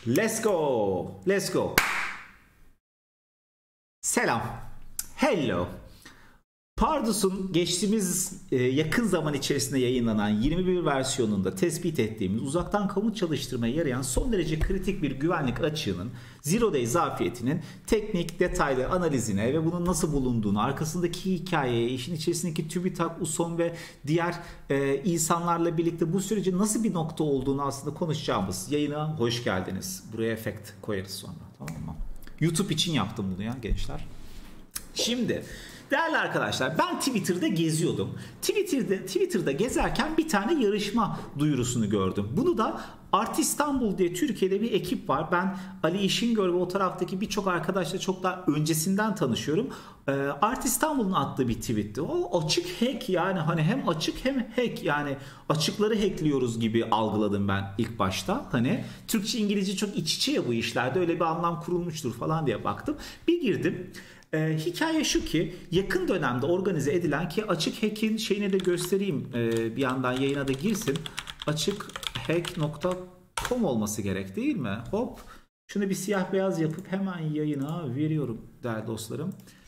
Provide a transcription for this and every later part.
Let's go. Let's go. Selam. Hello. Pardus'un geçtiğimiz yakın zaman içerisinde yayınlanan 21 versiyonunda tespit ettiğimiz uzaktan komut çalıştırmaya yarayan son derece kritik bir güvenlik açığının Zero Day zafiyetinin teknik, detaylı analizine ve bunun nasıl bulunduğunu, arkasındaki hikayeye, işin içerisindeki TÜBİTAK, USOM ve diğer insanlarla birlikte bu sürecin nasıl bir nokta olduğunu aslında konuşacağımız yayına hoş geldiniz. Buraya efekt koyarız sonra, tamam mı? YouTube için yaptım bunu ya gençler. Şimdi değerli arkadaşlar, ben Twitter'da geziyordum. Twitter'da gezerken bir tane yarışma duyurusunu gördüm. Bunu da Art İstanbul diye Türkiye'de bir ekip var. Ben Ali İşingöl ve o taraftaki birçok arkadaşla çok daha öncesinden tanışıyorum. Art İstanbul'un attığı bir tweetti. O açık hack, yani hani hem açık hem hack, yani açıkları hackliyoruz gibi algıladım ben ilk başta. Hani Türkçe İngilizce çok iç içe ya bu işlerde, öyle bir anlam kurulmuştur falan diye baktım. Bir girdim. Hikaye şu ki, yakın dönemde organize edilen, ki açık hack'in şeyini de göstereyim, bir yandan yayına da girsin. Açıkhack.com olması gerek değil mi? Hop, şunu bir siyah beyaz yapıp hemen yayına veriyorum değerli dostlarım.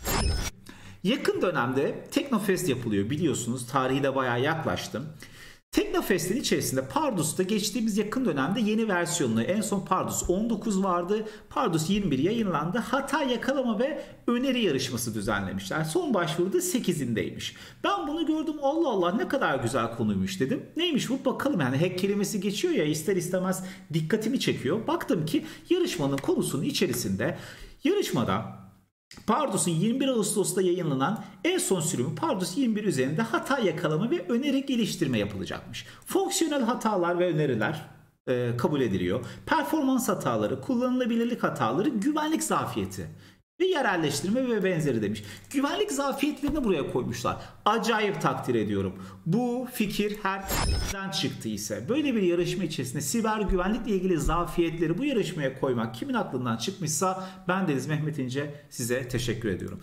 Yakın dönemde Teknofest yapılıyor biliyorsunuz, tarihi de bayağı yaklaştım. Teknofest'in içerisinde Pardus'ta geçtiğimiz yakın dönemde yeni versiyonunu, en son Pardus 19 vardı, Pardus 21 yayınlandı. Hata yakalama ve öneri yarışması düzenlemişler. Son başvuruda 8'indeymiş. Ben bunu gördüm, Allah Allah ne kadar güzel konuymuş dedim. Neymiş bu bakalım, yani hack kelimesi geçiyor ya, ister istemez dikkatimi çekiyor. Baktım ki yarışmanın konusunun içerisinde, yarışmada Pardus'un 21 Ağustos'ta yayınlanan en son sürümü Pardus 21 üzerinde hata yakalama ve öneri geliştirme yapılacakmış. Fonksiyonel hatalar ve öneriler kabul ediliyor. Performans hataları, kullanılabilirlik hataları, güvenlik zafiyeti ve yerelleştirme ve benzeri demiş. Güvenlik zafiyetlerini buraya koymuşlar. Acayip takdir ediyorum. Bu fikir herden çıktı ise, böyle bir yarışma içerisinde siber güvenlikle ilgili zafiyetleri bu yarışmaya koymak kimin aklından çıkmışsa, ben Deniz Mehmet İnce size teşekkür ediyorum.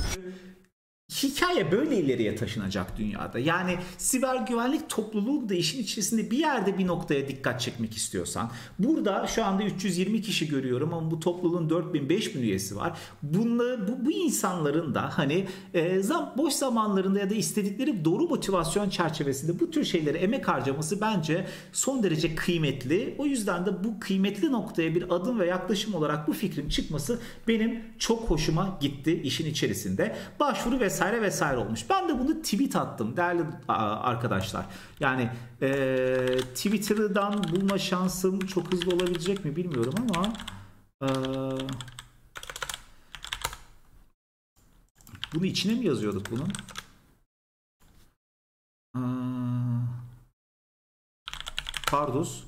Hikaye böyle ileriye taşınacak dünyada. Yani siber güvenlik topluluğu da işin içerisinde bir yerde bir noktaya dikkat çekmek istiyorsan, burada şu anda 320 kişi görüyorum ama bu topluluğun 4000-5000 üyesi var. Bu insanların da hani boş zamanlarında ya da istedikleri doğru motivasyon çerçevesinde bu tür şeylere emek harcaması bence son derece kıymetli. O yüzden de bu kıymetli noktaya bir adım ve yaklaşım olarak bu fikrin çıkması benim çok hoşuma gitti işin içerisinde. Başvuru vesaire olmuş. Ben de bunu tweet attım değerli arkadaşlar. Yani Twitter'dan bulma şansım çok hızlı olabilecek mi bilmiyorum ama bunu içine mi yazıyorduk bunun? Pardus.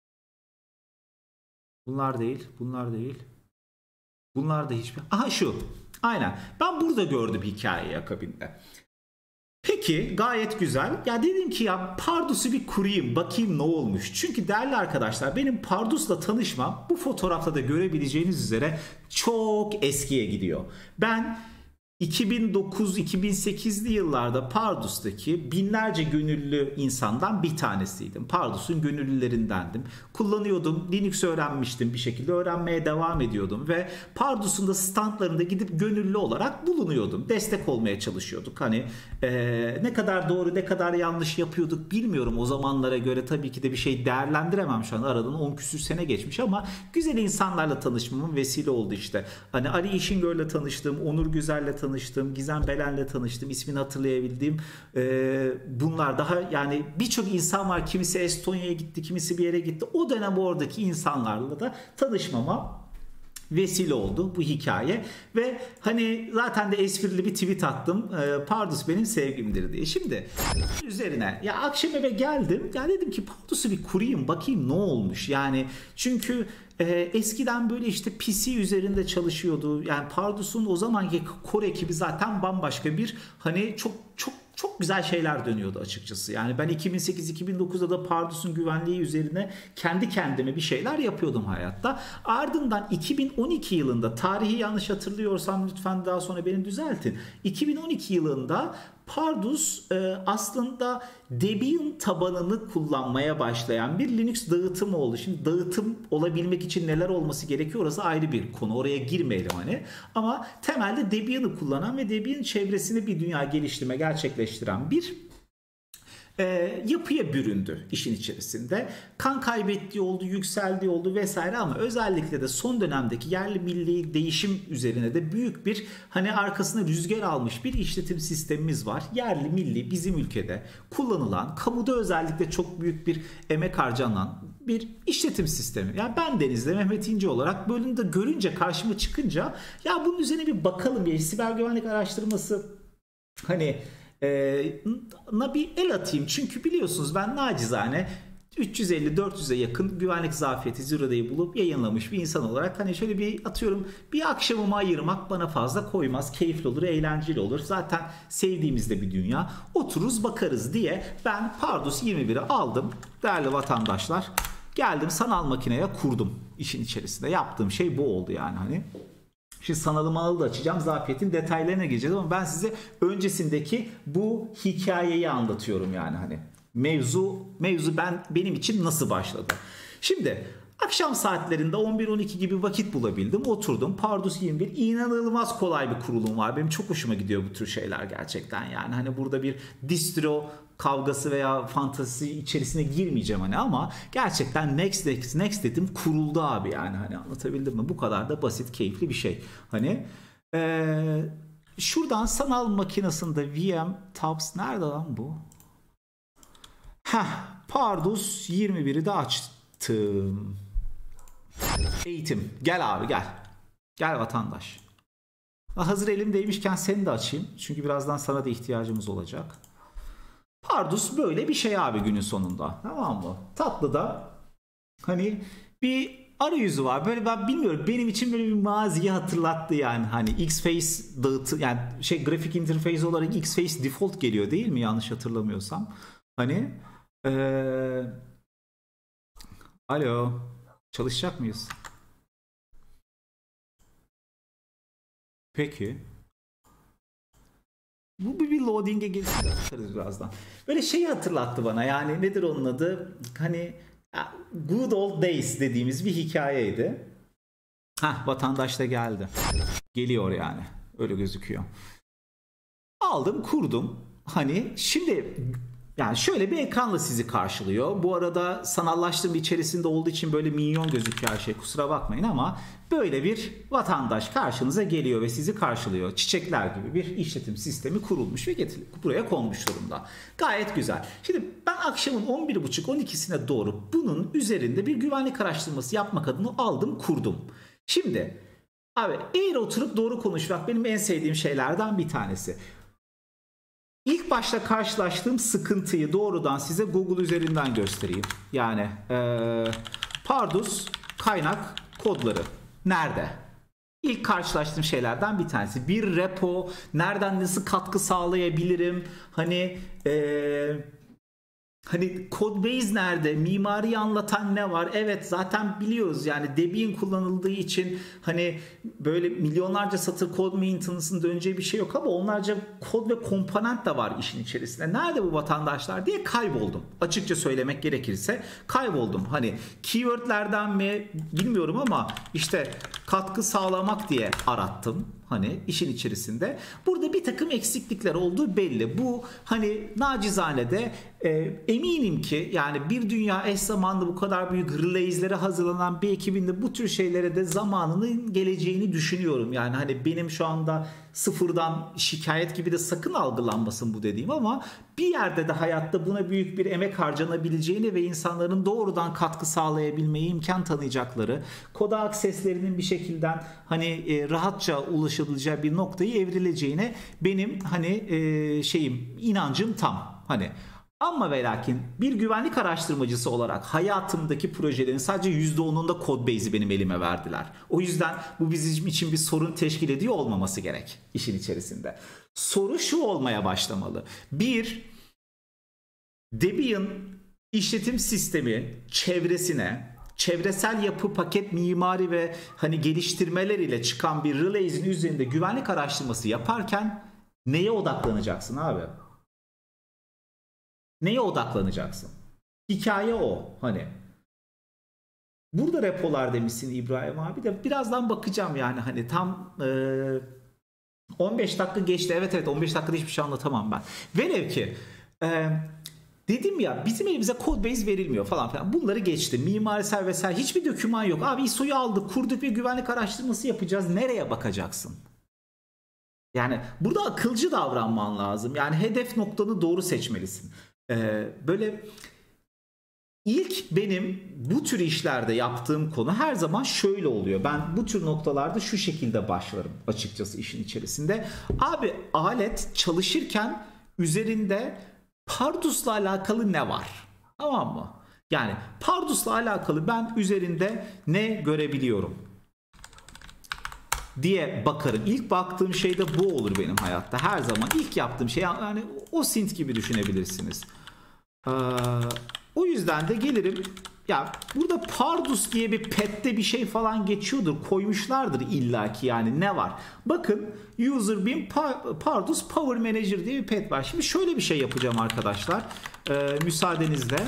Bunlar değil. Bunlar da hiçbir... Aha şu. Aynen. Ben burada gördüm hikayeyi akabinde. Peki gayet güzel. Ya dedim ki ya Pardus'u bir kurayım, bakayım ne olmuş. Çünkü değerli arkadaşlar, benim Pardus'la tanışmam bu fotoğrafta da görebileceğiniz üzere çok eskiye gidiyor. Ben 2009-2008'li yıllarda Pardus'taki binlerce gönüllü insandan bir tanesiydim. Pardus'un gönüllülerindendim. Kullanıyordum, Linux öğrenmiştim, bir şekilde öğrenmeye devam ediyordum ve Pardus'un da standlarında gidip gönüllü olarak bulunuyordum. Destek olmaya çalışıyorduk. Hani ne kadar doğru ne kadar yanlış yapıyorduk bilmiyorum. O zamanlara göre tabii ki de bir şey değerlendiremem şu an. Aradan 10 küsür sene geçmiş ama güzel insanlarla tanışmamın vesile oldu işte. Hani Ali İşingöl'le tanıştım, Onur Güzel'le tanıştım, Gizem Belen'le tanıştım, ismini hatırlayabildiğim. Bunlar daha, yani birçok insan var. Kimisi Estonya'ya gitti, kimisi bir yere gitti. O dönem oradaki insanlarla da tanışmama vesile oldu bu hikaye ve hani zaten de esprili bir tweet attım, Pardus benim sevgimdir diye. Şimdi üzerine ya akşam eve geldim, ya dedim ki Pardus'u bir kurayım, bakayım ne olmuş yani, çünkü eskiden böyle işte PC üzerinde çalışıyordu. Yani Pardus'un o zamanki core ekibi zaten bambaşka bir, hani çok güzel şeyler dönüyordu açıkçası. Yani ben 2008-2009'da da Pardus'un güvenliği üzerine kendi kendime bir şeyler yapıyordum hayatta. Ardından 2012 yılında, tarihi yanlış hatırlıyorsam lütfen daha sonra beni düzeltin. 2012 yılında Pardus aslında Debian tabanını kullanmaya başlayan bir Linux dağıtımı oldu. Şimdi dağıtım olabilmek için neler olması gerekiyor orası ayrı bir konu. Oraya girmeyelim hani. Ama temelde Debian'ı kullanan ve Debian çevresini bir dünya geliştirme gerçekleştiren bir yapıya büründü işin içerisinde. Kan kaybettiği oldu, yükseldiği oldu vesaire ama özellikle de son dönemdeki yerli milli değişim üzerine de büyük bir hani arkasına rüzgar almış bir işletim sistemimiz var. Yerli milli bizim ülkede kullanılan, kamuda özellikle çok büyük bir emek harcanan bir işletim sistemi. Yani ben Deniz'de Mehmet İnce olarak bölümde görünce karşıma çıkınca ya bunun üzerine bir bakalım ya siber güvenlik araştırması hani na bir el atayım. Çünkü biliyorsunuz ben nacizane 350-400'e yakın güvenlik zafiyeti Zero Day'i bulup yayınlamış bir insan olarak hani şöyle bir atıyorum bir akşamımı ayırmak bana fazla koymaz. Keyifli olur, eğlenceli olur. Zaten sevdiğimizde bir dünya. Otururuz bakarız diye ben Pardus 21'i aldım. Değerli vatandaşlar geldim sanal makineye kurdum işin içerisinde. Yaptığım şey bu oldu yani hani. Şimdi sanalım ağını da açacağım. Zafiyetin detaylarına gireceğiz ama ben size öncesindeki bu hikayeyi anlatıyorum yani hani. Mevzu benim için nasıl başladı? Şimdi akşam saatlerinde 11-12 gibi vakit bulabildim. Oturdum. Pardus 21 inanılmaz kolay bir kurulum var. Benim çok hoşuma gidiyor bu tür şeyler gerçekten yani. Hani burada bir distro kavgası veya fantezi içerisine girmeyeceğim hani ama gerçekten next dedim kuruldu abi yani hani anlatabildim mi? Bu kadar da basit keyifli bir şey. Hani şuradan sanal makinesinde VM tabs nerede lan bu? Pardus 21'i de açtım. Eğitim. Gel abi gel. Gel vatandaş. Hazır elimdeymişken seni de açayım. Çünkü birazdan sana da ihtiyacımız olacak. Pardus böyle bir şey abi günün sonunda. Tamam mı? Tatlı da hani bir arayüzü var. Böyle ben bilmiyorum benim için böyle bir maziyi hatırlattı yani. Hani X-Face dağıtı yani grafik interface olarak X-Face default geliyor değil mi yanlış hatırlamıyorsam. Hani alo çalışacak mıyız? Peki. Bu bir loading'e girsin bakarız birazdan. Böyle şeyi hatırlattı bana yani nedir onun adı? Hani good old days dediğimiz bir hikayeydi. Vatandaş da geldi. Geliyor yani. Öyle gözüküyor. Aldım kurdum. Hani şimdi yani şöyle bir ekranla sizi karşılıyor. Bu arada sanallaştırma içerisinde olduğu için böyle minyon gözüküyor her şey. Kusura bakmayın ama böyle bir vatandaş karşınıza geliyor ve sizi karşılıyor. Çiçekler gibi bir işletim sistemi kurulmuş ve buraya konmuş durumda. Gayet güzel. Şimdi ben akşamın 11.30-12'sine doğru bunun üzerinde bir güvenlik araştırması yapmak adına aldım kurdum. Şimdi abi eğer oturup doğru konuşmak benim en sevdiğim şeylerden bir tanesi. İlk başta karşılaştığım sıkıntıyı doğrudan size Google üzerinden göstereyim. Yani Pardus kaynak kodları nerede? İlk karşılaştığım şeylerden bir tanesi. Bir repo, nereden nasıl katkı sağlayabilirim? Hani Codebase nerede? Mimariyi anlatan ne var? Evet zaten biliyoruz yani Debian kullanıldığı için hani böyle milyonlarca satır kod maintenance'ın döneceği bir şey yok ama onlarca kod ve komponent de var işin içerisinde. Nerede bu vatandaşlar diye kayboldum. Açıkça söylemek gerekirse kayboldum. Hani keywordlerden mi bilmiyorum ama işte katkı sağlamak diye arattım. Hani işin içerisinde. Burada bir takım eksiklikler olduğu belli. Bu hani nacizane de eminim ki yani bir dünya eş zamanlı bu kadar büyük release'lere hazırlanan bir ekibin de bu tür şeylere de zamanının geleceğini düşünüyorum. Yani hani benim şu anda sıfırdan şikayet gibi de sakın algılanmasın bu dediğim ama bir yerde de hayatta buna büyük bir emek harcanabileceğini ve insanların doğrudan katkı sağlayabilmeyi imkan tanıyacakları, koda akseslerinin bir şekilde hani rahatça ulaşılacağı bir noktayı evrileceğine benim hani inancım tam. Hani ama ve lakin bir güvenlik araştırmacısı olarak hayatımdaki projelerin sadece %10'unda Codebase'i benim elime verdiler. O yüzden bu bizim için bir sorun teşkil ediyor olmaması gerek işin içerisinde. Soru şu olmaya başlamalı. Bir, Debian işletim sistemi çevresine çevresel yapı, paket, mimari ve hani geliştirmeler ile çıkan bir release'in üzerinde güvenlik araştırması yaparken Neye odaklanacaksın abi? Neye odaklanacaksın? Hikaye o. Hani burada repolar demişsin İbrahim abi de birazdan bakacağım yani hani tam 15 dakika geçti. Evet 15 dakikada hiçbir şey anlatamam ben. Velev ki dedim ya bizim elimize code base verilmiyor falan filan. Bunları geçtim. Mimarisel vesaire hiçbir doküman yok. Abi ISO'yu aldık, kurduk ve güvenlik araştırması yapacağız. Nereye bakacaksın? Yani burada akılcı davranman lazım. Yani hedef noktanı doğru seçmelisin. Böyle ilk benim bu tür işlerde yaptığım konu her zaman şöyle oluyor. Ben bu tür noktalarda şu şekilde başlarım açıkçası işin içerisinde. Abi alet çalışırken üzerinde Pardus'la alakalı ne var? Tamam mı? Yani Pardus'la alakalı ben üzerinde ne görebiliyorum diye bakarım. İlk baktığım şey de bu olur benim hayatta. Her zaman ilk yaptığım şey yani o sint gibi düşünebilirsiniz. O yüzden de gelirim ya burada Pardus diye bir pet'te bir şey falan geçiyordur. Koymuşlardır illaki yani ne var? Bakın user bin Pardus Power Manager diye bir pet var. Şimdi şöyle bir şey yapacağım arkadaşlar. Müsaadenizle.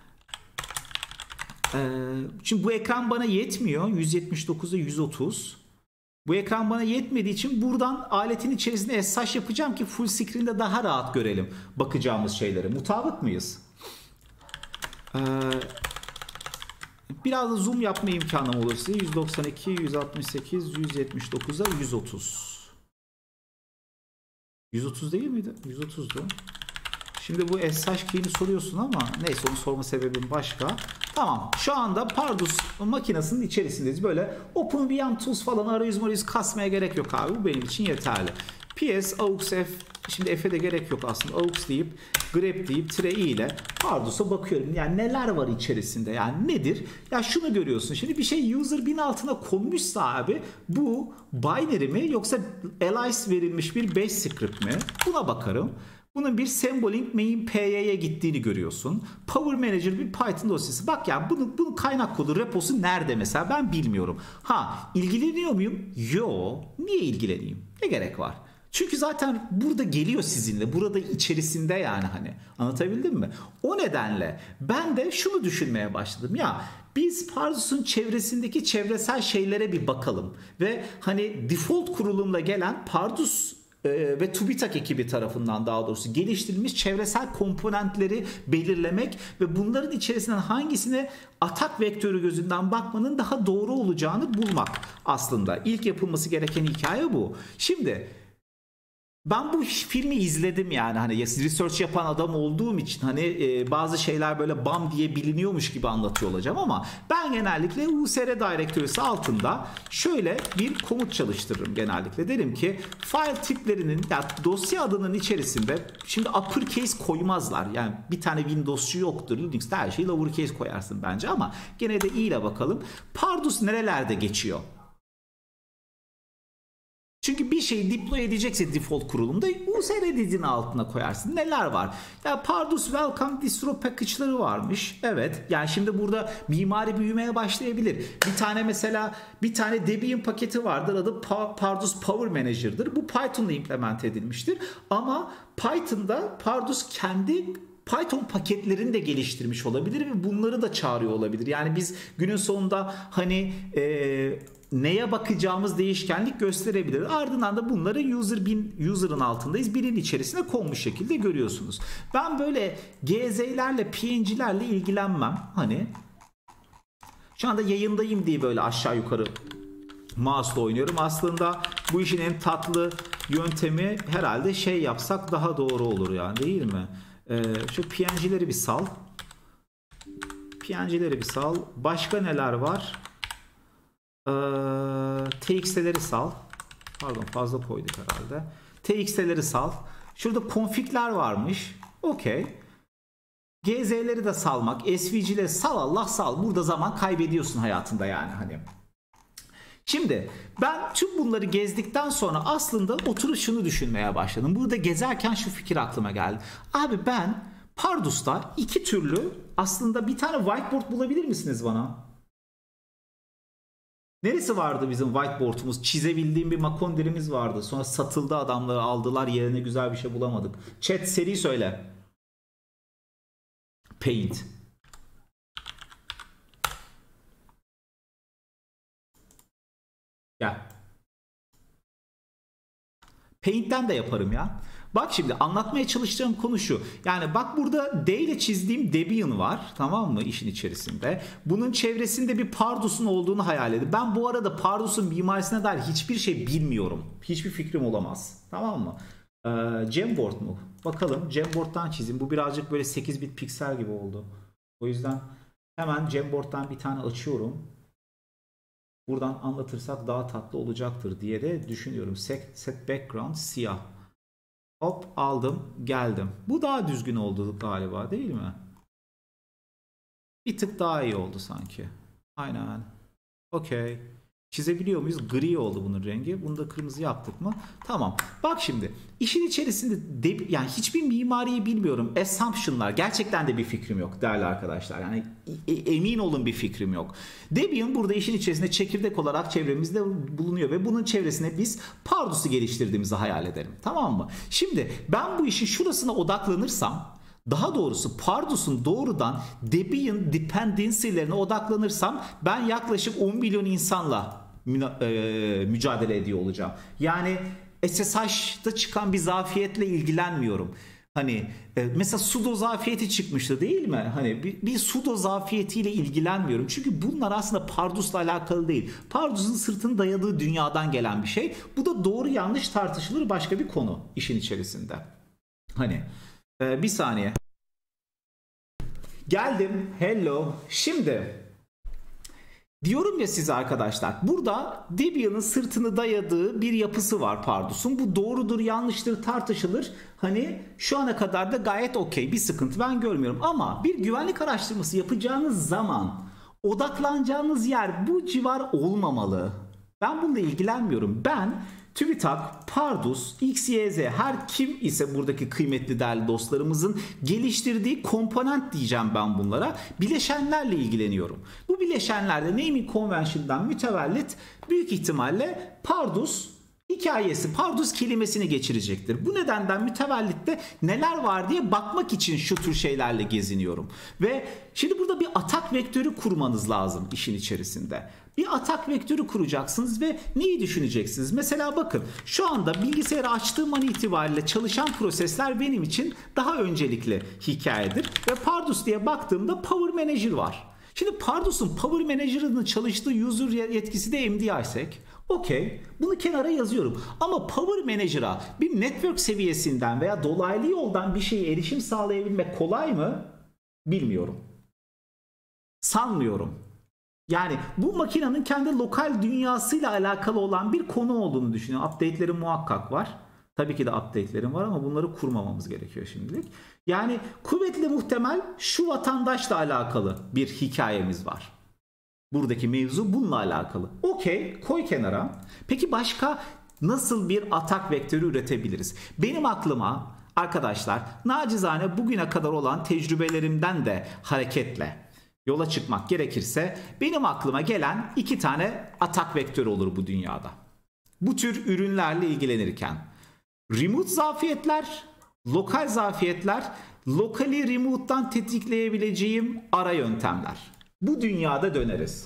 Şimdi bu ekran bana yetmiyor. 179'a 130. Bu ekran bana yetmediği için buradan aletin içerisinde SSH yapacağım ki full screen'de daha rahat görelim bakacağımız şeyleri. Mutabık mıyız? Biraz da zoom yapma imkanım olur size. 192, 168, 179'a 130. 130 değil miydi? 130'du. Şimdi bu SSH key'ini soruyorsun ama neyse onu sorma sebebim başka. Tamam. Şu anda Pardus makinesinin içerisindeyiz. Böyle OpenVM Tools falan arayüz kasmaya gerek yok abi. Bu benim için yeterli. PS, AUX F. Şimdi F'e de gerek yok aslında. AUX deyip grep deyip -i ile Pardus'a bakıyorum. Yani neler var içerisinde? Yani nedir? Ya şunu görüyorsun. Şimdi bir şey user bin altına konmuşsa abi bu binary mi yoksa alias verilmiş bir bash script mi? Buna bakarım. Bunun bir Sembolink main py'ye gittiğini görüyorsun. Power Manager bir Python dosyası. Bak ya bunun kaynak kodu reposu nerede mesela ben bilmiyorum. Ha ilgileniyor muyum? Yo. Niye ilgileneyim? Ne gerek var? Çünkü zaten burada geliyor sizinle. Burada içerisinde yani hani. Anlatabildim mi? O nedenle ben de şunu düşünmeye başladım. Ya biz Pardus'un çevresindeki çevresel şeylere bir bakalım. Ve hani default kurulumla gelen Pardus ve TÜBİTAK ekibi tarafından daha doğrusu geliştirilmiş çevresel komponentleri belirlemek ve bunların içerisinden hangisine atak vektörü gözünden bakmanın daha doğru olacağını bulmak aslında. İlk yapılması gereken hikaye bu. Şimdi ben bu filmi izledim yani hani research yapan adam olduğum için hani bazı şeyler böyle bam diye biliniyormuş gibi anlatıyor olacağım ama ben genellikle USR direktörüsü altında şöyle bir komut çalıştırırım genellikle. Derim ki file tiplerinin yani dosya adının içerisinde şimdi uppercase koymazlar. Yani bir tane Windows'cu yoktur. Linux'te her şeyi lowercase koyarsın bence ama gene de iyi ile bakalım. Pardus nerelerde geçiyor? Çünkü bir şeyi deploy edecekse default kurulumda USR dediğin altına koyarsın. Neler var? Ya Pardus Welcome Distro Package'ları varmış. Evet. Yani şimdi burada mimari büyümeye başlayabilir. Bir tane mesela bir tane Debian paketi vardır. Adı Pardus Power Manager'dır. Bu Python'la implement edilmiştir. Ama Python'da Pardus kendi Python paketlerini de geliştirmiş olabilir ve bunları da çağırıyor olabilir. Yani biz günün sonunda hani neye bakacağımız değişkenlik gösterebilir. Ardından da bunları user'ın altındayız. Birinin içerisine konmuş şekilde görüyorsunuz. Ben böyle GZ'lerle, PNG'lerle ilgilenmem. Hani şu anda yayındayım diye böyle aşağı yukarı mouse'la oynuyorum. Aslında bu işin en tatlı yöntemi herhalde şey yapsak daha doğru olur yani değil mi? Şu PNG'leri bir sal. PNG'leri bir sal. Başka neler var? TXT'leri sal. Pardon fazla koyduk herhalde. TXT'leri sal. Şurada config'ler varmış. Okey. GZ'leri de salmak. SVG'leri sal Allah sal. Burada zaman kaybediyorsun hayatında yani hani. Şimdi ben tüm bunları gezdikten sonra aslında oturup şunu düşünmeye başladım. Burada gezerken şu fikir aklıma geldi. Abi ben Pardus'ta iki türlü aslında bir tane whiteboard bulabilir misiniz bana? Neresi vardı bizim whiteboard'umuz? Çizebildiğim bir makonderimiz vardı. Sonra satıldı, adamları aldılar, yerine güzel bir şey bulamadık. Chat, seri söyle. Paint. Gel. Paint'ten de yaparım ya. Bak şimdi anlatmaya çalıştığım konu şu. Yani bak, burada D ile çizdiğim Debian var. Tamam mı? İşin içerisinde. Bunun çevresinde bir Pardus'un olduğunu hayal edin. Ben bu arada Pardus'un mimarisine dair hiçbir şey bilmiyorum. Hiçbir fikrim olamaz. Tamam mı? Jamboard mu? Bakalım. Jamboard'dan çizeyim. Bu birazcık böyle 8 bit piksel gibi oldu. O yüzden hemen Jamboard'dan bir tane açıyorum. Buradan anlatırsak daha tatlı olacaktır diye de düşünüyorum. Set background siyah. Hop, aldım, geldim. Bu daha düzgün oldu galiba, değil mi? Bir tık daha iyi oldu sanki. Aynen. Okey. Çizebiliyor muyuz? Gri oldu bunun rengi. Bunu da kırmızı yaptık mı? Tamam. Bak şimdi. İşin içerisinde yani hiçbir mimariyi bilmiyorum. Assumption'lar. Gerçekten de bir fikrim yok değerli arkadaşlar. Yani emin olun, bir fikrim yok. Debian burada işin içerisinde çekirdek olarak çevremizde bulunuyor ve bunun çevresine biz Pardus'u geliştirdiğimizi hayal ederim. Tamam mı? Şimdi ben bu işin şurasına odaklanırsam, daha doğrusu Pardus'un doğrudan Debian dependency'lerine odaklanırsam ben yaklaşık 10 milyon insanla mücadele ediyor olacağım. Yani SSH'da çıkan bir zafiyetle ilgilenmiyorum. Hani mesela sudo zafiyeti çıkmıştı, değil mi? Hani bir sudo zafiyetiyle ilgilenmiyorum. Çünkü bunlar aslında Pardus'la alakalı değil. Pardus'un sırtını dayadığı dünyadan gelen bir şey. Bu da doğru yanlış tartışılır başka bir konu işin içerisinde. Hani bir saniye. Geldim. Hello. Şimdi diyorum ya size arkadaşlar, burada Debian'ın sırtını dayadığı bir yapısı var Pardus'un. Bu doğrudur yanlıştır tartışılır. Hani şu ana kadar da gayet okey, bir sıkıntı ben görmüyorum. Ama bir güvenlik araştırması yapacağınız zaman odaklanacağınız yer bu civar olmamalı. Ben bununla ilgilenmiyorum. Ben TÜBİTAK, Pardus, XYZ, her kim ise buradaki kıymetli değerli dostlarımızın geliştirdiği komponent diyeceğim ben bunlara. Bileşenlerle ilgileniyorum. Bu bileşenlerde naming convention'dan mütevellit büyük ihtimalle Pardus hikayesi, Pardus kelimesini geçirecektir. Bu nedenden mütevellit de neler var diye bakmak için şu tür şeylerle geziniyorum. Ve şimdi burada bir atak vektörü kurmanız lazım işin içerisinde. Bir atak vektörü kuracaksınız ve neyi düşüneceksiniz? Mesela bakın, şu anda bilgisayarı açtığım an itibariyle çalışan prosesler benim için daha öncelikli hikayedir. Ve Pardus diye baktığımda Power Manager var. Şimdi Pardus'un Power Manager'ının çalıştığı user yetkisi de MDISEC. Okey, bunu kenara yazıyorum. Ama Power Manager'a bir network seviyesinden veya dolaylı yoldan bir şeye erişim sağlayabilmek kolay mı? Bilmiyorum. Sanmıyorum. Yani bu makinenin kendi lokal dünyasıyla alakalı olan bir konu olduğunu düşünüyorum. Update'lerim muhakkak var. Tabii ki de update'lerim var ama bunları kurmamamız gerekiyor şimdilik. Yani kuvvetli muhtemel şu vatandaşla alakalı bir hikayemiz var. Buradaki mevzu bununla alakalı. Okey, koy kenara. Peki başka nasıl bir atak vektörü üretebiliriz? Benim aklıma arkadaşlar nacizane bugüne kadar olan tecrübelerimden de hareketle yola çıkmak gerekirse benim aklıma gelen 2 tane atak vektörü olur bu dünyada. Bu tür ürünlerle ilgilenirken. Remote zafiyetler, lokal zafiyetler, lokali remote'dan tetikleyebileceğim ara yöntemler. Bu dünyada döneriz.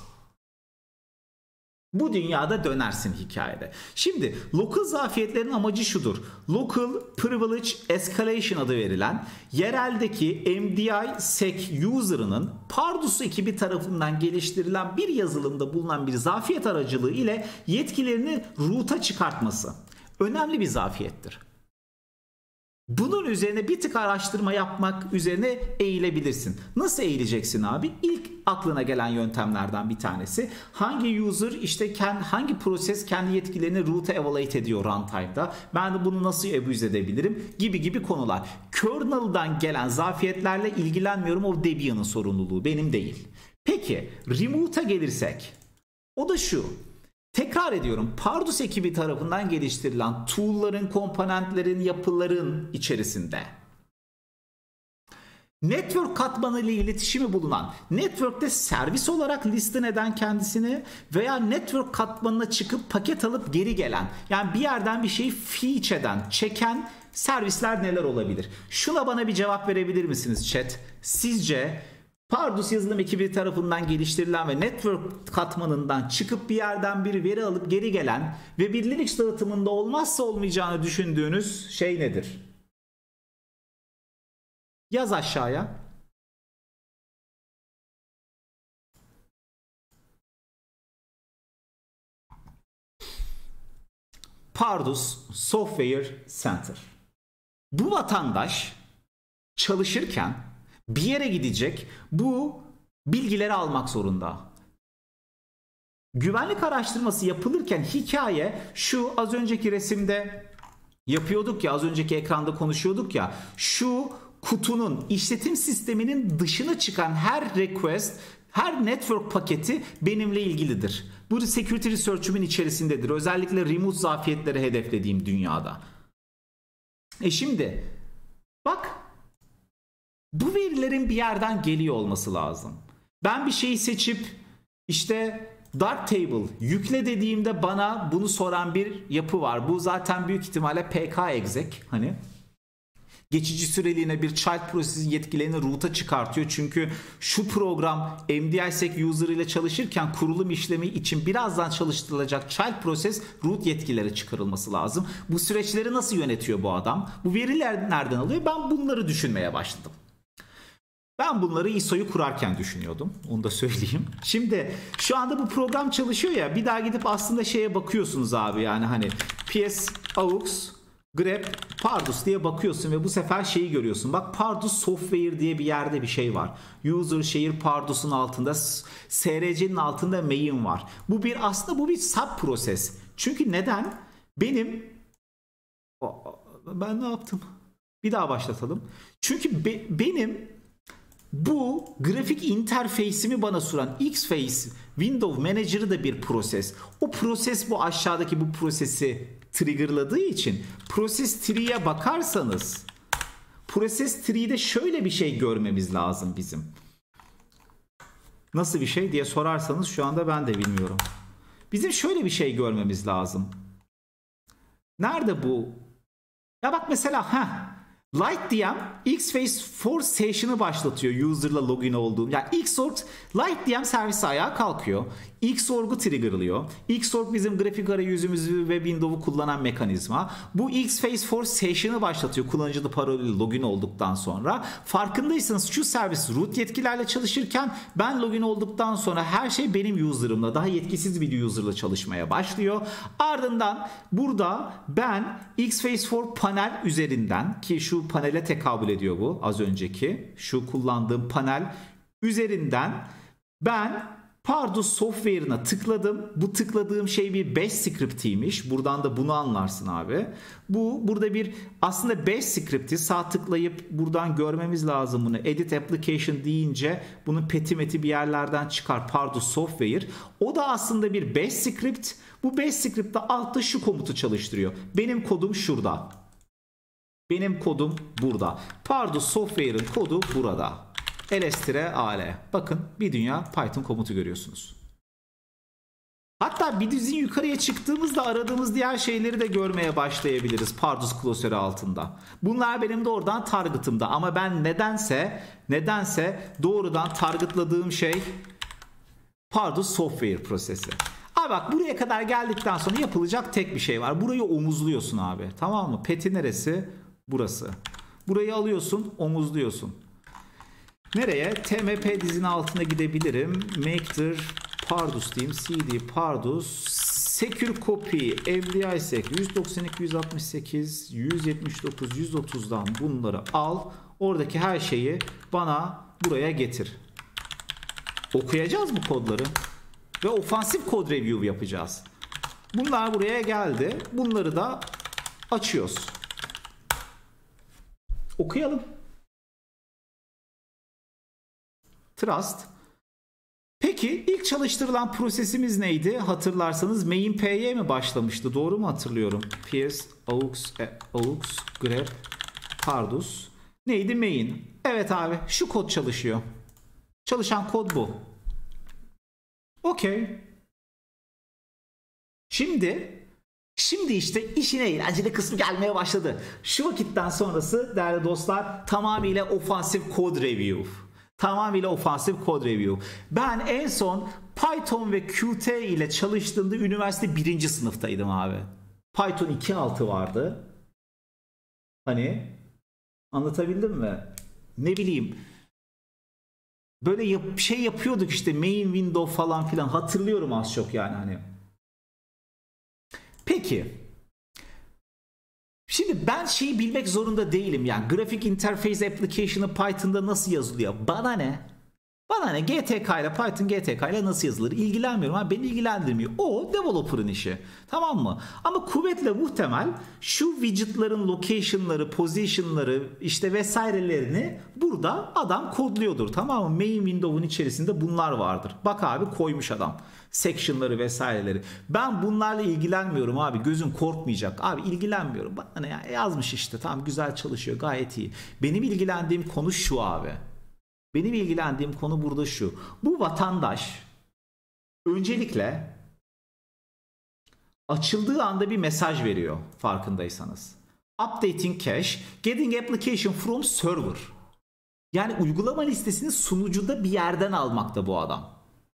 Bu dünyada dönersin hikayede. Şimdi local zafiyetlerin amacı şudur. Local Privilege Escalation adı verilen yereldeki MDI-SEC user'ının Pardus ekibi tarafından geliştirilen bir yazılımda bulunan bir zafiyet aracılığı ile yetkilerini root'a çıkartması. Önemli bir zafiyettir. Bunun üzerine bir tık araştırma yapmak üzerine eğilebilirsin. Nasıl eğileceksin abi? İlk aklına gelen yöntemlerden bir tanesi. Hangi user işte hangi proses kendi yetkilerini root'a evaluate ediyor runtime'da? Ben de bunu nasıl abuse edebilirim? Gibi konular. Kernel'dan gelen zafiyetlerle ilgilenmiyorum. O Debian'ın sorumluluğu, benim değil. Peki remote'a gelirsek. O da şu. Tekrar ediyorum, Pardus ekibi tarafından geliştirilen tool'ların, komponentlerin, yapıların içerisinde network katmanı ile iletişimi bulunan, network'te servis olarak listen eden kendisini veya network katmanına çıkıp paket alıp geri gelen, yani bir yerden bir şeyi fetch eden, çeken servisler neler olabilir? Şuna bana bir cevap verebilir misiniz chat? Sizce Pardus yazılım ekibi tarafından geliştirilen ve network katmanından çıkıp bir yerden bir veri alıp geri gelen ve bir Linux dağıtımında olmazsa olmayacağını düşündüğünüz şey nedir? Yaz aşağıya. Pardus Software Center. Bu vatandaş çalışırken bir yere gidecek, bu bilgileri almak zorunda. Güvenlik araştırması yapılırken hikaye şu, az önceki resimde yapıyorduk ya, az önceki ekranda konuşuyorduk ya, şu kutunun, işletim sisteminin dışına çıkan her request, her network paketi benimle ilgilidir. Bu security research'ümün içerisindedir. Özellikle remote zafiyetleri hedeflediğim dünyada. Şimdi bak, bu verilerin bir yerden geliyor olması lazım. Ben bir şeyi seçip işte Darktable yükle dediğimde bana bunu soran bir yapı var. Bu zaten büyük ihtimalle PK-exec, hani geçici süreliğine bir child process'in yetkilerini root'a çıkartıyor. Çünkü şu program MDISEC user ile çalışırken kurulum işlemi için birazdan çalıştırılacak child process root yetkileri çıkarılması lazım. Bu süreçleri nasıl yönetiyor bu adam? Bu veriler nereden alıyor? Ben bunları düşünmeye başladım. Ben bunları ISO'yu kurarken düşünüyordum. Onu da söyleyeyim. Şimdi şu anda bu program çalışıyor ya, bir daha gidip aslında şeye bakıyorsunuz abi, yani hani ps aux grep pardus diye bakıyorsun ve bu sefer şeyi görüyorsun. Bak, Pardus Software diye bir yerde bir şey var. User share Pardus'un altında, SRC'nin altında main var. Bu bir, aslında bu bir sub proses. Çünkü neden? Ben ne yaptım? Bir daha başlatalım. Çünkü benim bu grafik interface'imi bana sunan Xface Window Manager'ı da bir proses. O proses bu aşağıdaki bu prosesi triggerladığı için Process Tree'ye bakarsanız Process Tree'de şöyle bir şey görmemiz lazım bizim. Nasıl bir şey diye sorarsanız şu anda ben de bilmiyorum. Bizim şöyle bir şey görmemiz lazım. Nerede bu? Ya bak mesela LightDM Xface for Session'ı başlatıyor user'la login olduğum. Yani Xorg LightDM servisi ayağa kalkıyor. Xorg'u triggerlıyor. Xorg bizim grafik arayüzümüzü ve Windows'u kullanan mekanizma. Bu Xface for Session'ı başlatıyor kullanıcı parolüyle login olduktan sonra. Farkındaysanız şu servis root yetkilerle çalışırken ben login olduktan sonra her şey benim user'ımla, daha yetkisiz bir user'la çalışmaya başlıyor. Ardından burada ben Xface for Panel üzerinden, ki şu panele tekabül ediyor bu az önceki, şu kullandığım panel üzerinden ben Pardus Software'ına tıkladım. Bu tıkladığım şey bir bash script'iymiş. Buradan da bunu anlarsın abi. Burada bir aslında bash script'i, sağ tıklayıp buradan görmemiz lazım bunu. Edit application deyince bunun pet'i bir yerlerden çıkar, Pardus Software. O da aslında bir bash script. Bu bash script'te altta şu komutu çalıştırıyor. Benim kodum şurada. Benim kodum burada. Pardus Software'ın kodu burada. ls-al. Bakın, bir dünya Python komutu görüyorsunuz. Hatta bir düzin yukarıya çıktığımızda aradığımız diğer şeyleri de görmeye başlayabiliriz Pardus klasörü altında. Bunlar benim de oradan target'ımda, ama ben nedense doğrudan targetladığım şey Pardus Software prosesi. Abi bak, buraya kadar geldikten sonra yapılacak tek bir şey var. Burayı omuzluyorsun abi. Tamam mı? Pet'i neresi? Burası. Burayı alıyorsun, omuzluyorsun. Nereye? TMP dizinin altına gidebilirim. Make'dir Pardus diyeyim. CD Pardus. Secure copy. MDISEC 192, 168, 179, 130'dan bunları al. Oradaki her şeyi bana buraya getir. Okuyacağız bu kodları. Ve ofansif kod review yapacağız. Bunlar buraya geldi. Bunları da açıyoruz. Okuyalım. Trust. Peki ilk çalıştırılan prosesimiz neydi? Hatırlarsanız main.py mi başlamıştı? Doğru mu hatırlıyorum? ps aux grep pardus. Neydi? Main. Evet abi, şu kod çalışıyor. Çalışan kod bu. Okey. Şimdi işte işin eğlenceli kısmı gelmeye başladı. Şu vakitten sonrası değerli dostlar tamamıyla ofansif code review. Tamamıyla ofansif code review. Ben en son Python ve Qt ile çalıştığımda üniversite 1. sınıftaydım abi. Python 2.6 vardı. Hani anlatabildim mi? Ne bileyim. Böyle şey yapıyorduk işte, main window falan filan, hatırlıyorum az çok yani hani. Peki. Şimdi ben şeyi bilmek zorunda değilim yani. Graphic Interface Application'ı Python'da nasıl yazılıyor? Bana ne? Bana ne? GTK ile Python GTK ile nasıl yazılır? İlgilenmiyorum. Ha, beni ilgilendirmiyor. O developer'ın işi. Tamam mı? Ama kuvvetle muhtemel şu widget'ların location'ları, position'ları işte vesairelerini burada adam kodluyordur. Tamam mı? Main window'un içerisinde bunlar vardır. Bak abi, koymuş adam. Section'ları vesaireleri. Ben bunlarla ilgilenmiyorum abi. Gözüm korkmayacak. Abi ilgilenmiyorum. Bana ne ya? Yazmış işte. Tamam, güzel çalışıyor. Gayet iyi. Benim ilgilendiğim konu şu abi. Benim ilgilendiğim konu burada şu. Bu vatandaş öncelikle açıldığı anda bir mesaj veriyor, farkındaysanız. Updating cache, getting application from server. Yani uygulama listesini sunucuda bir yerden almakta bu adam.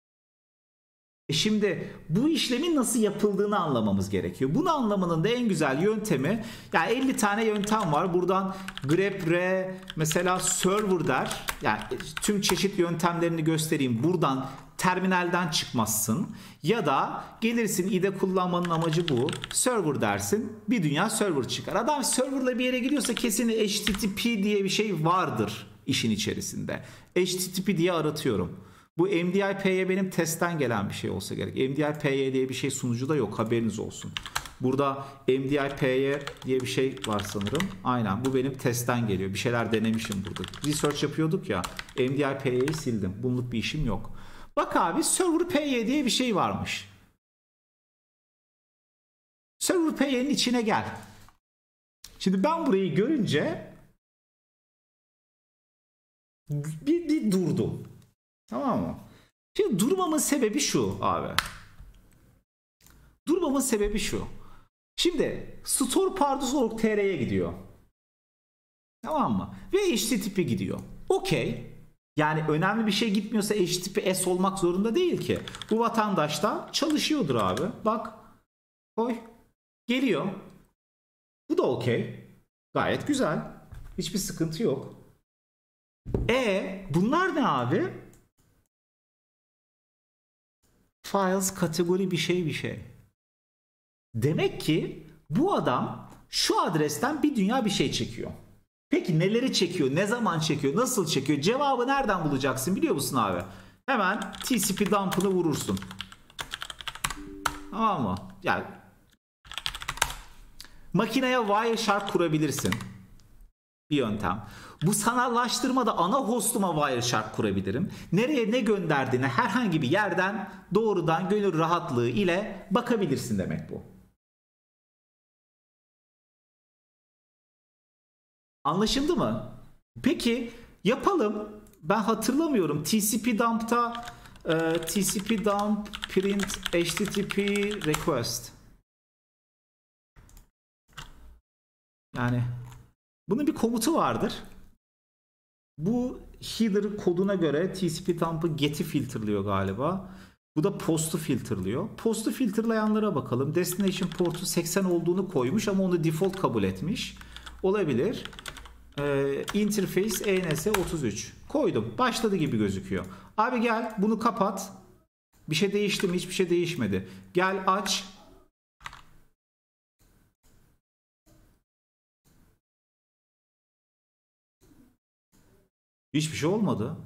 Şimdi bu işlemin nasıl yapıldığını anlamamız gerekiyor. Bunu anlamanın da en güzel yöntemi, yani 50 tane yöntem var. Buradan grep mesela server der. Yani tüm çeşit yöntemlerini göstereyim. Buradan terminalden çıkmazsın. Ya da gelirsin, IDE kullanmanın amacı bu. Server dersin. Bir dünya server çıkar. Adam serverla bir yere gidiyorsa kesin HTTP diye bir şey vardır işin içerisinde. HTTP diye aratıyorum. Bu MDI-PY benim testten gelen bir şey olsa gerek. MDI-PY diye bir şey sunucuda yok, haberiniz olsun. Burada MDI-PY diye bir şey var sanırım. Aynen, bu benim testten geliyor. Bir şeyler denemişim burada. Research yapıyorduk ya. MDI-PY'yi sildim. Bunluk bir işim yok. Bak abi, Server PY diye bir şey varmış. Server PY'nin içine gel. Şimdi ben burayı görünce bir durdum. Tamam mı? Şimdi durmamın sebebi şu abi. Durmamın sebebi şu. Şimdi store pardus.tr'ye gidiyor. Tamam mı? Ve HTTP gidiyor. Okey. Yani önemli bir şey gitmiyorsa HTTP S olmak zorunda değil ki. Bu vatandaş da çalışıyordur abi. Bak. Koy. Geliyor. Bu da okey. Gayet güzel. Hiçbir sıkıntı yok. Bunlar ne abi? Files kategori bir şey. Demek ki bu adam şu adresten bir dünya bir şey çekiyor. Peki neleri çekiyor? Ne zaman çekiyor? Nasıl çekiyor? Cevabı nereden bulacaksın biliyor musun abi? Hemen TCP dump'ını vurursun. Tamam mı? Yani makineye Wireshark kurabilirsin. Bir yöntem. Bu sanallaştırmada ana hostuma Wireshark kurabilirim. Nereye ne gönderdiğine herhangi bir yerden doğrudan gönül rahatlığı ile bakabilirsin demek bu. Anlaşıldı mı? Peki yapalım. Ben hatırlamıyorum. TCP dump'ta TCP dump print HTTP request. Yani bunun bir komutu vardır. Bu header koduna göre TCP dump'ı get'i filtreliyor galiba. Bu da post'u filtreliyor. Post'u filtrelayanlara bakalım. Destination port'u 80 olduğunu koymuş ama onu default kabul etmiş. Olabilir. Interface ENS 33. Koydum. Başladı gibi gözüküyor. Abi gel bunu kapat. Bir şey değişti mi? Hiçbir şey değişmedi. Gel aç. Hiçbir şey olmadı.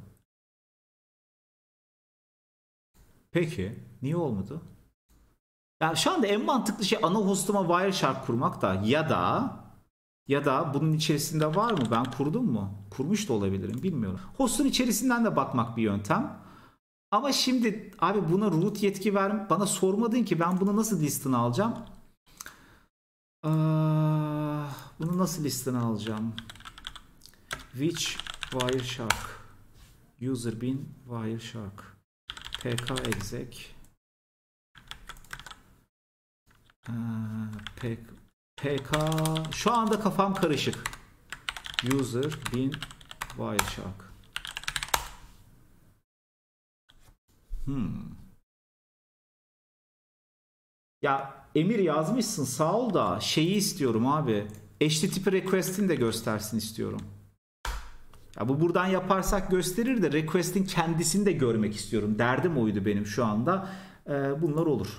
Peki. Niye olmadı? Yani şu anda en mantıklı şey ana hostuma Wireshark kurmak da ya da bunun içerisinde var mı? Ben kurdum mu? Kurmuş da olabilirim. Bilmiyorum. Hostun içerisinden de bakmak bir yöntem. Ama şimdi abi buna root yetki bana sormadın ki ben bunu nasıl listini alacağım? Bunu nasıl listini alacağım? which Wireshark user bin Wireshark pk exec pk şu anda kafam karışık. User bin Wireshark. Ya Emir yazmışsın sağ ol da şeyi istiyorum abi. HTTP request'ini de göstersin istiyorum. Ya bu buradan yaparsak gösterir de request'in kendisini de görmek istiyorum. Derdim oydu benim şu anda. Bunlar olur.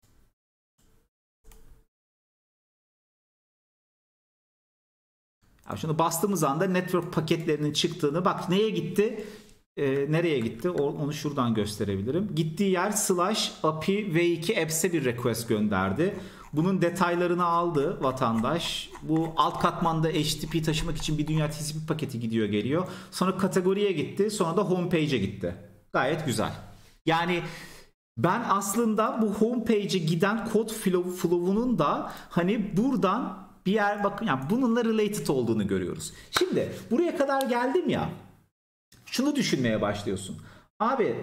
Ya şunu bastığımız anda network paketlerinin çıktığını bak neye gitti? Nereye gitti? Onu şuradan gösterebilirim. Gittiği yer /API v2 apps'e bir request gönderdi. Bunun detaylarını aldı vatandaş. Bu alt katmanda HTTP taşımak için bir dünya TCP paketi gidiyor geliyor. Sonra kategoriye gitti. Sonra da homepage'e gitti. Gayet güzel. Yani ben aslında bu homepage'e giden kod flow'unun da hani buradan bir yer bakın yani bununla related olduğunu görüyoruz. Şimdi buraya kadar geldim ya. Şunu düşünmeye başlıyorsun. Abi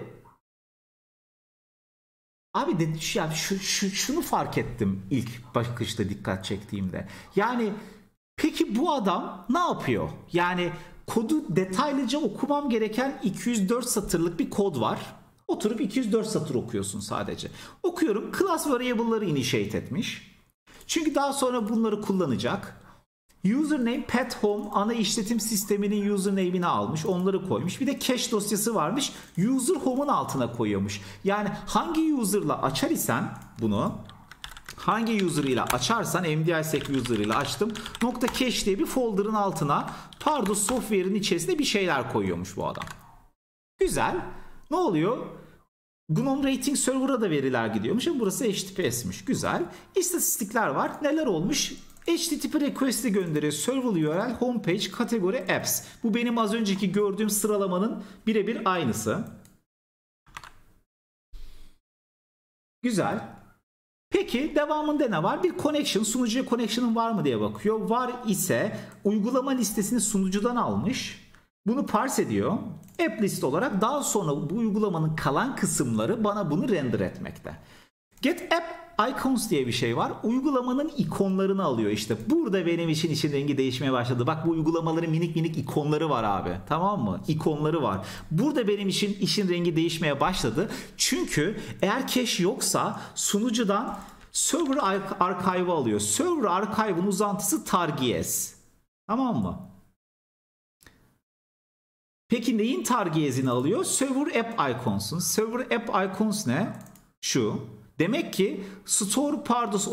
de yani şunu fark ettim ilk bakışta dikkat çektiğimde. Yani peki bu adam ne yapıyor? Yani kodu detaylıca okumam gereken 204 satırlık bir kod var. Oturup 204 satır okuyorsun sadece. Okuyorum. Class variable'ları initiate etmiş. Çünkü daha sonra bunları kullanacak. Username path home ana işletim sisteminin username'ini almış. Onları koymuş. Bir de cache dosyası varmış. User home'un altına koyuyormuş. Yani hangi user'la açar isen bunu hangi user ile açarsan MDISEC user ile açtım. .cache diye bir folder'ın altına Pardus software'in içerisinde bir şeyler koyuyormuş bu adam. Güzel. Ne oluyor? GNOME Rating Server'a da veriler gidiyormuş ama burası HTTPS'miş. Güzel. İstatistikler var. Neler olmuş? HTTP request'i gönderiyor. Server URL, homepage, kategori, apps. Bu benim az önceki gördüğüm sıralamanın birebir aynısı. Güzel. Peki devamında ne var? Bir connection, sunucuya connection'ın var mı diye bakıyor. Var ise uygulama listesini sunucudan almış. Bunu parse ediyor. App list olarak daha sonra bu uygulamanın kalan kısımları bana bunu render etmekte. Get app icons diye bir şey var. Uygulamanın ikonlarını alıyor işte. Burada benim için işin rengi değişmeye başladı. Bak bu uygulamaların minik minik ikonları var abi. Tamam mı? İkonları var. Burada benim için işin rengi değişmeye başladı. Çünkü eğer cache yoksa sunucudan server archive'ı alıyor. Server archive'ın uzantısı targies. Tamam mı? Peki neyin targies'ini alıyor? Server app icons'un. Server app icons ne? Şu. Demek ki store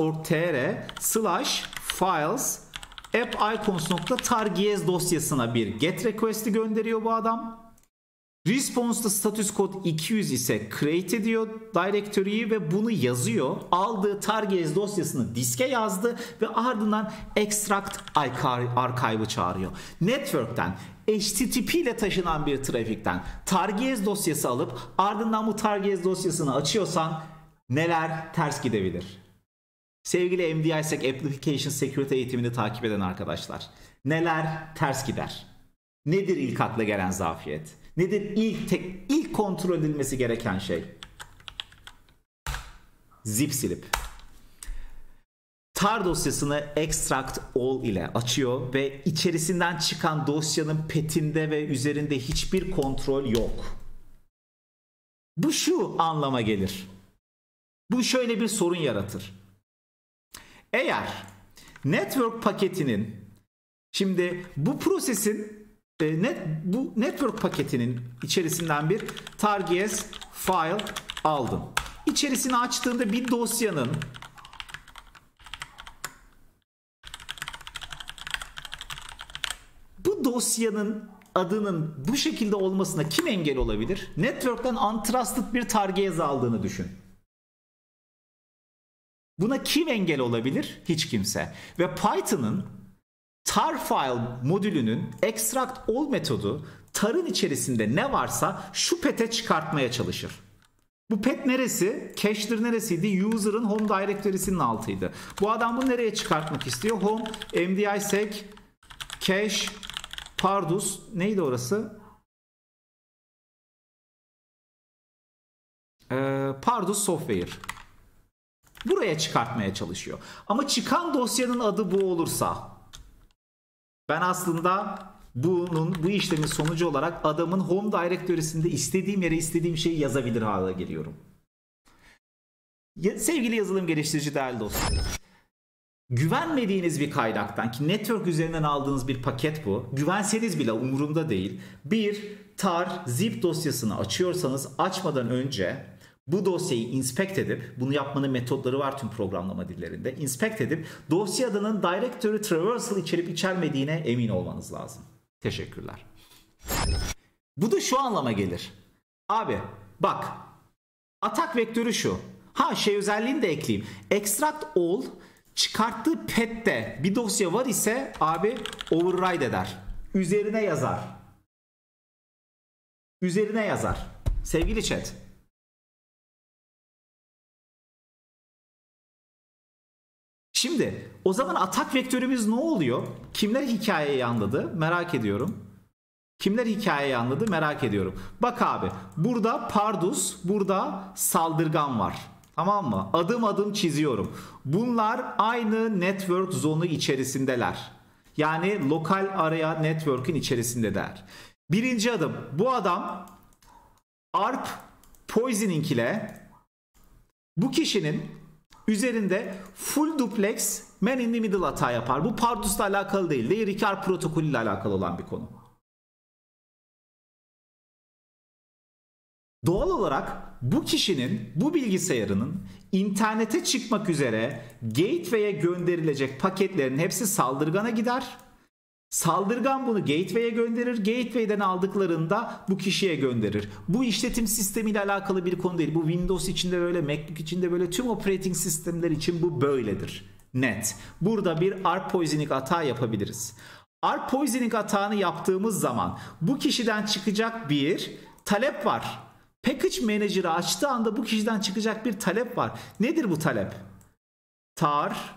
pardus.org/files app-icons.targies dosyasına bir get request'i gönderiyor bu adam. Response'da status code 200 ise create ediyor directory'yi ve bunu yazıyor. Aldığı targies dosyasını diske yazdı ve ardından extract archive'ı çağırıyor. Network'ten HTTP ile taşınan bir trafikten targies dosyası alıp ardından bu targies dosyasını açıyorsan neler ters gidebilir? Sevgili MDISEC Application Security eğitimini takip eden arkadaşlar. Neler ters gider? Nedir ilk akla gelen zafiyet? Nedir ilk kontrol edilmesi gereken şey? Zip silip. Tar dosyasını extract all ile açıyor ve içerisinden çıkan dosyanın petinde ve üzerinde hiçbir kontrol yok. Bu şu anlama gelir. Bu şöyle bir sorun yaratır. Eğer network paketinin şimdi bu prosesin bu network paketinin içerisinden bir targies file aldın. İçerisini açtığında bir dosyanın bu dosyanın adının bu şekilde olmasına kim engel olabilir? Network'ten untrusted bir targies aldığını düşün. Buna kim engel olabilir? Hiç kimse. Ve Python'ın tar file modülünün extract all metodu tarın içerisinde ne varsa şu pete çıkartmaya çalışır. Bu pet neresi? Cache'dir neresiydi? User'ın home directory'sinin altıydı. Bu adam bunu nereye çıkartmak istiyor? Home mdisec cache Pardus neydi orası? Pardus Software. Buraya çıkartmaya çalışıyor. Ama çıkan dosyanın adı bu olursa ben aslında bu işlemin sonucu olarak adamın home directory'sinde istediğim yere istediğim şeyi yazabilir hale geliyorum. Sevgili yazılım geliştirici değerli dostlar. Güvenmediğiniz bir kaynaktan ki network üzerinden aldığınız bir paket bu. Güvenseniz bile umurumda değil. Bir tar zip dosyasını açıyorsanız açmadan önce bu dosyayı inspect edip, bunu yapmanın metotları var tüm programlama dillerinde. Inspect edip dosya adının directory traversal içerip içermediğine emin olmanız lazım. Teşekkürler. Bu da şu anlama gelir. Abi bak, atak vektörü şu. Özelliğini de ekleyeyim. Extract all çıkarttığı pet'te bir dosya var ise abi override eder. Üzerine yazar. Üzerine yazar. Sevgili chat. Şimdi o zaman atak vektörümüz ne oluyor? Kimler hikayeyi anladı? Merak ediyorum. Kimler hikayeyi anladı? Merak ediyorum. Bak abi, burada Pardus, burada saldırgan var. Tamam mı? Adım adım çiziyorum. Bunlar aynı network zonu içerisindeler. Yani lokal area network'ün içerisindeler. Birinci adım. Bu adam ARP poisoning ile bu kişinin üzerinde full duplex man in the middle hata yapar. Bu Pardus'la alakalı değil. Layer 2 ARP protokolü ile alakalı olan bir konu. Doğal olarak bu kişinin, bu bilgisayarının internete çıkmak üzere gateway'e gönderilecek paketlerin hepsi saldırgana gider. Saldırgan bunu gateway'e gönderir. Gateway'den aldıklarında bu kişiye gönderir. Bu işletim sistemiyle alakalı bir konu değil. Bu Windows içinde böyle, Macbook içinde böyle, tüm operating sistemler için bu böyledir. Net. Burada bir ARP poisoning hata yapabiliriz. ARP poisoning hatanı yaptığımız zaman bu kişiden çıkacak bir talep var. Package Manager'ı açtığı anda bu kişiden çıkacak bir talep var. Nedir bu talep? Tar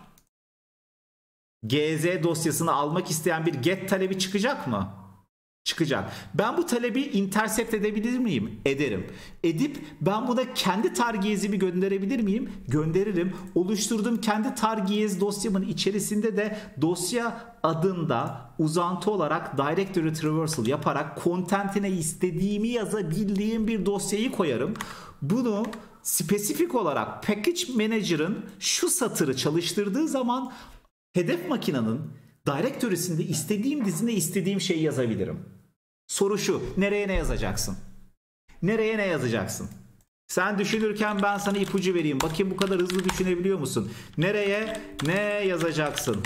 GZ dosyasını almak isteyen bir get talebi çıkacak mı? Çıkacak. Ben bu talebi intercept edebilir miyim? Ederim. Edip ben buna kendi tar GZ'imi gönderebilir miyim? Gönderirim. Oluşturduğum kendi tar GZ dosyamın içerisinde de dosya adında uzantı olarak directory traversal yaparak content'ine istediğimi yazabildiğim bir dosyayı koyarım. Bunu spesifik olarak Package Manager'ın şu satırı çalıştırdığı zaman hedef makinenin directory'sinde istediğim dizine istediğim şeyi yazabilirim. Soru şu: nereye ne yazacaksın? Nereye ne yazacaksın? Sen düşünürken ben sana ipucu vereyim. Bakayım bu kadar hızlı düşünebiliyor musun? Nereye ne yazacaksın?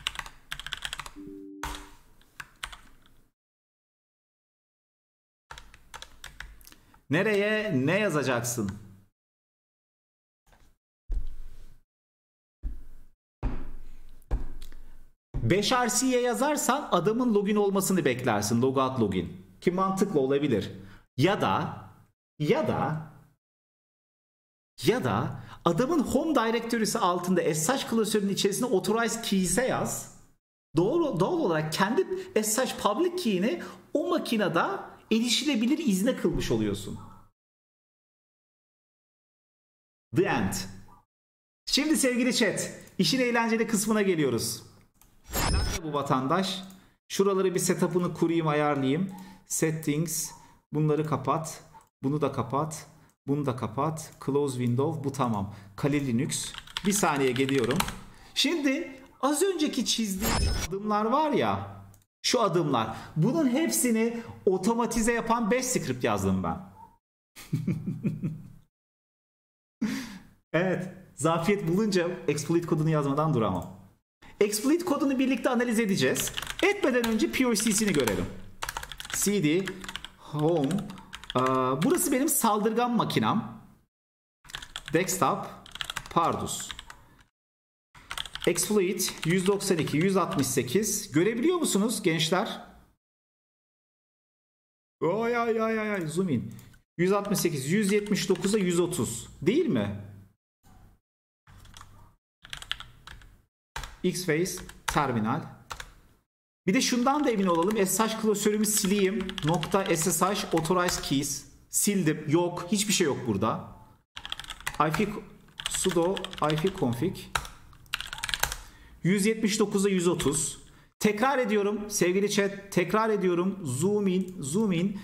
Nereye ne yazacaksın? Beş RC'ye yazarsan adamın login olmasını beklersin. Logout login. Ki mantıklı olabilir. Ya da adamın home directory'si altında SSH klasörünün içerisinde authorized keys'e yaz. Doğal olarak kendi SSH public key'ini o makinede erişilebilir izne kılmış oluyorsun. The end. Şimdi sevgili chat, işin eğlenceli kısmına geliyoruz. Nerede bu vatandaş? Şuraları bir setup'ını kurayım, ayarlayayım. Settings. Bunları kapat. Bunu da kapat. Bunu da kapat. Close window. Bu tamam. Kali Linux. Bir saniye geliyorum. Şimdi az önceki çizdiğim adımlar var ya. Şu adımlar. Bunun hepsini otomatize yapan bash script yazdım ben. Evet. Zafiyet bulunca exploit kodunu yazmadan duramam. Exploit kodunu birlikte analiz edeceğiz. Etmeden önce POC'sini görelim. cd home. Burası benim saldırgan makinam. Desktop Pardus. Exploit 192 168. Görebiliyor musunuz gençler? Ay zoom in. 168 179'a 130. Değil mi? Xface terminal. Bir de şundan da emin olalım. SSH klasörümü sileyim. .ssh authorize keys. Sildim. Yok. Hiçbir şey yok burada. Sudo ifconfig 179'a 130. Tekrar ediyorum sevgili chat. Tekrar ediyorum. Zoom in.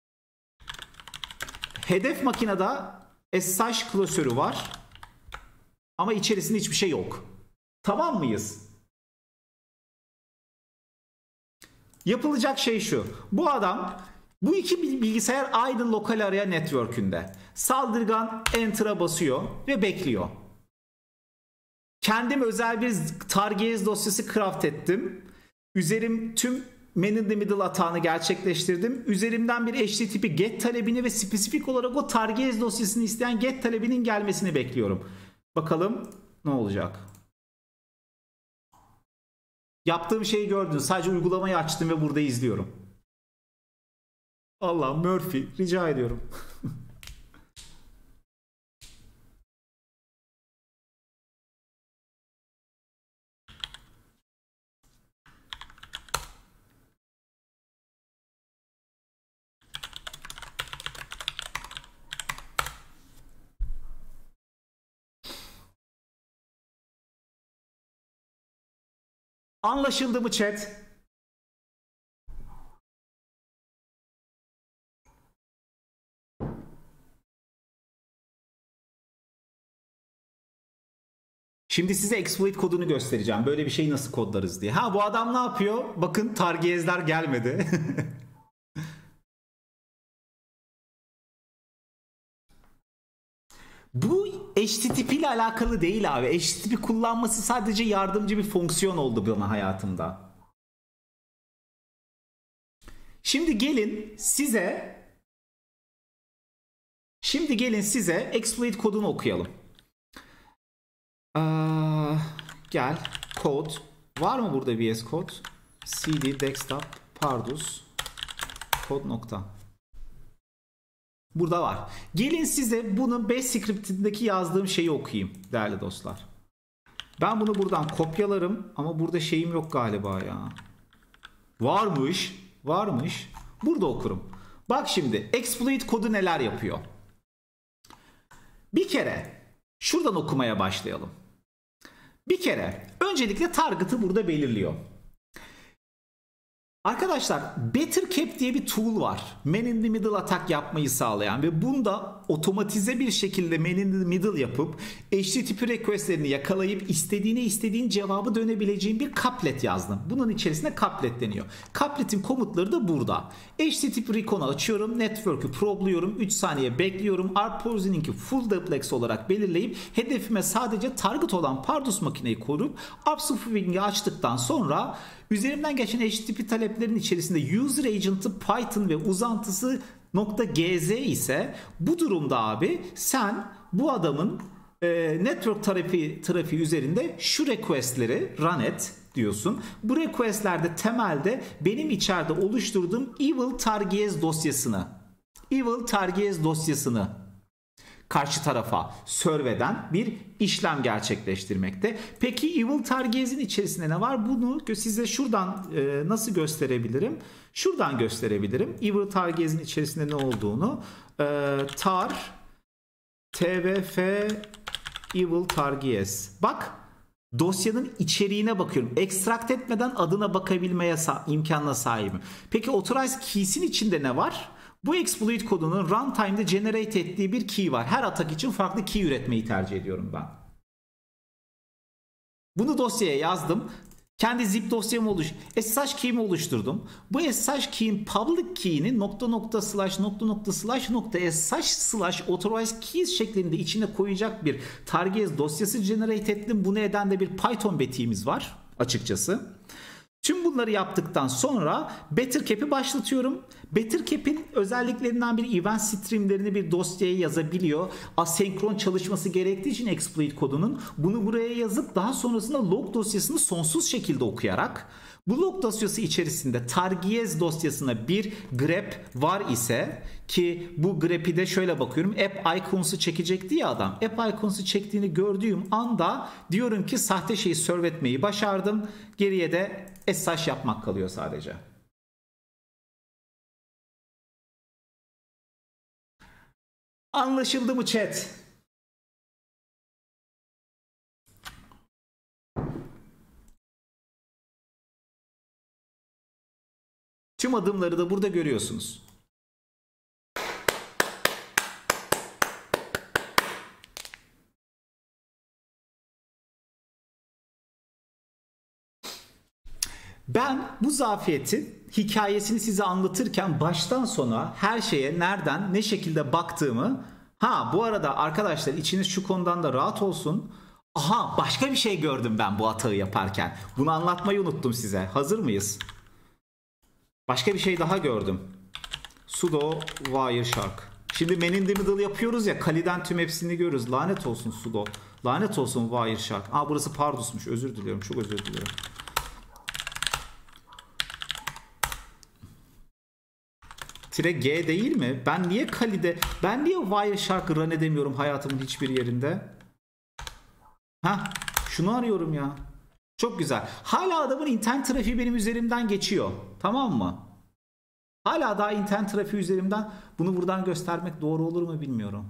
Hedef makinede SSH klasörü var. Ama içerisinde hiçbir şey yok. Tamam mıyız? Yapılacak şey şu. Bu iki bilgisayar aynı lokal area network'ünde. Saldırgan Enter'a basıyor ve bekliyor. Kendim özel bir target dosyası craft ettim. Tüm man in the middle atağını gerçekleştirdim. Üzerimden bir HTTP get talebini ve spesifik olarak o target dosyasını isteyen get talebinin gelmesini bekliyorum. Bakalım ne olacak? Yaptığım şeyi gördünüz. Sadece uygulamayı açtım ve burada izliyorum. Allah Murphy rica ediyorum. Anlaşıldı mı chat? Şimdi size exploit kodunu göstereceğim. Böyle bir şeyi nasıl kodlarız diye. Bu adam ne yapıyor? Bakın targezler gelmedi. Bu HTTP ile alakalı değil abi. HTTP kullanması sadece yardımcı bir fonksiyon oldu bana hayatımda. Şimdi gelin size exploit kodunu okuyalım. Gel code. Var mı burada VS Code? cd desktop pardus code nokta. Burada var. Gelin size bunun bash script'indeki yazdığım şeyi okuyayım değerli dostlar. Ben bunu buradan kopyalarım ama burada şeyim yok galiba ya. Varmış. Burada okurum. Bak şimdi exploit kodu neler yapıyor. Bir kere şuradan okumaya başlayalım. Bir kere öncelikle target'ı burada belirliyor. Arkadaşlar BetterCap diye bir tool var. Man in the middle atak yapmayı sağlayan ve bunda otomatize bir şekilde man in the middle yapıp HTTP requestlerini yakalayıp istediğin cevabı dönebileceğin bir couplet yazdım. Bunun içerisinde couplet deniyor. Couplet'in komutları da burada. HTTP recon'u açıyorum. Network'ü probluyorum. 3 saniye bekliyorum. Arp-Porzining'i full duplex olarak belirleyip hedefime sadece target olan Pardus makineyi korup upswing'i açtıktan sonra üzerimden geçen HTTP taleplerin içerisinde user agent'ı Python ve uzantısı .gz ise bu durumda abi sen bu adamın network trafiği üzerinde şu requestleri run et diyorsun. Bu requestlerde temelde benim içeride oluşturduğum evil targets dosyasını karşı tarafa server'den bir işlem gerçekleştirmekte. Peki evil targets'in içerisinde ne var? Bunu size şuradan nasıl gösterebilirim? Şuradan gösterebilirim. Evil targets'in içerisinde ne olduğunu. tvf evil targets. Bak dosyanın içeriğine bakıyorum. Extract etmeden adına bakabilmeye imkanına sahibim. Peki authorize keys'in içinde ne var? Bu exploit kodunun runtime'da generate ettiği bir key var. Her atak için farklı key üretmeyi tercih ediyorum ben. Bunu dosyaya yazdım. Kendi zip dosyamı SSH key'imi oluşturdum. Bu SSH key'in public key'ini ///sh/authorize keys şeklinde içine koyacak bir target dosyası generate ettim. Bunu eden de bir Python betiğimiz var açıkçası. Tüm bunları yaptıktan sonra BetterCap'i başlatıyorum. BetterCap'in özelliklerinden bir event streamlerini bir dosyaya yazabiliyor. Asenkron çalışması gerektiği için exploit kodunun bunu buraya yazıp daha sonrasında log dosyasını sonsuz şekilde okuyarak bu log dosyası içerisinde targets dosyasına bir grep var ise ki bu grep'i de şöyle bakıyorum. App icons'u çekecekti ya adam. App icons'u çektiğini gördüğüm anda diyorum ki sahte şeyi serve etmeyi başardım. Geriye de SSH yapmak kalıyor sadece. Anlaşıldı mı chat? Tüm adımları da burada görüyorsunuz. Ben bu zafiyetin hikayesini size anlatırken baştan sona her şeye nereden ne şekilde baktığımı, bu arada arkadaşlar içiniz şu konudan da rahat olsun. Aha, başka bir şey gördüm ben bu hatağı yaparken. Bunu anlatmayı unuttum size. Hazır mıyız? Başka bir şey daha gördüm. Sudo Wireshark. Şimdi man in the middle yapıyoruz ya, Kali'den tüm hepsini görürüz. Lanet olsun sudo. Lanet olsun Wireshark. Burası Pardus'muş. Özür diliyorum. Çok özür diliyorum. Tire G değil mi? Ben niye Wireshark run edemiyorum hayatımın hiçbir yerinde? Şunu arıyorum ya. Çok güzel. Hala adamın internet trafiği benim üzerimden geçiyor. Tamam mı? Hala daha internet trafiği üzerimden. Bunu buradan göstermek doğru olur mu bilmiyorum.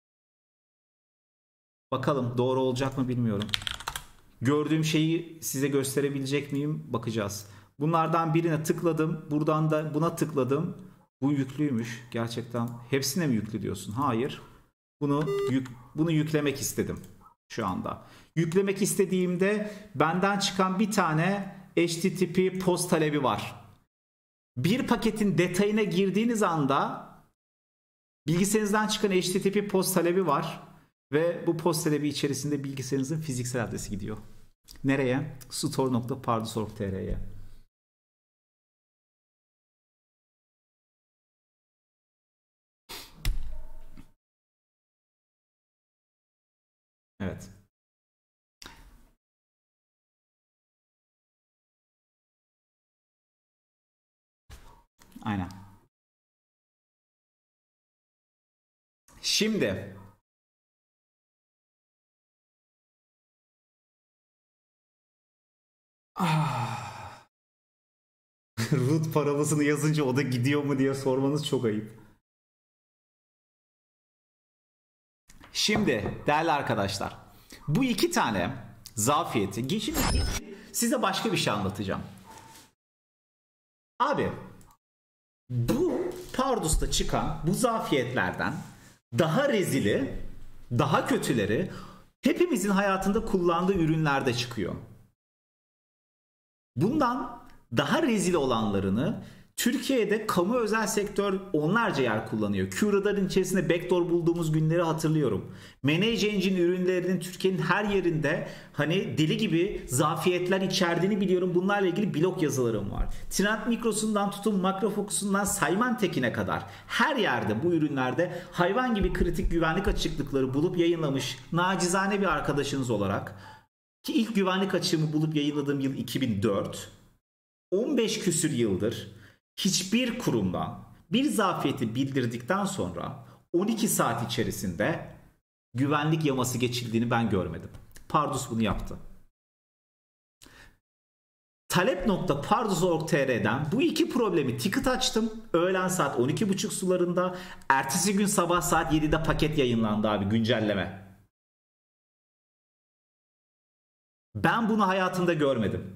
Bakalım doğru olacak mı bilmiyorum. Gördüğüm şeyi size gösterebilecek miyim? Bakacağız. Bunlardan birine tıkladım. Buradan da buna tıkladım. Bu yüklüymüş. Gerçekten hepsine mi yüklü diyorsun? Hayır. Bunu yüklemek istedim şu anda. Yüklemek istediğimde benden çıkan bir tane HTTP post talebi var. Bir paketin detayına girdiğiniz anda bilgisayarınızdan çıkan HTTP post talebi var ve bu post talebi içerisinde bilgisayarınızın fiziksel adresi gidiyor. Nereye? store.pardus.org.tr'ye. Evet. Aynen. Şimdi root paramasını yazınca o da gidiyor mu diye sormanız çok ayıp. Şimdi değerli arkadaşlar, bu iki tane zafiyeti, şimdi size başka bir şey anlatacağım. Abi, bu Pardus'ta çıkan bu zafiyetlerden daha rezili, daha kötüleri hepimizin hayatında kullandığı ürünlerde çıkıyor. Bundan daha rezil olanlarını Türkiye'de kamu özel sektör onlarca yer kullanıyor. QRadar'ın içerisinde backdoor bulduğumuz günleri hatırlıyorum. Manage Engine ürünlerinin Türkiye'nin her yerinde deli gibi zafiyetler içerdiğini biliyorum. Bunlarla ilgili blog yazılarım var. Trend Mikro'sundan tutun Makro Focus'undan Symantec'ine kadar her yerde bu ürünlerde hayvan gibi kritik güvenlik açıklıkları bulup yayınlamış nacizane bir arkadaşınız olarak, ki ilk güvenlik açığımı bulup yayınladığım yıl 2004. 15 küsür yıldır hiçbir kurumdan bir zafiyeti bildirdikten sonra 12 saat içerisinde güvenlik yaması geçildiğini ben görmedim. Pardus bunu yaptı. Talep.pardus.org.tr'den bu iki problemi ticket açtım. Öğlen saat 12.30 sularında. Ertesi gün sabah saat 7'de paket yayınlandı abi, güncelleme. Ben bunu hayatımda görmedim.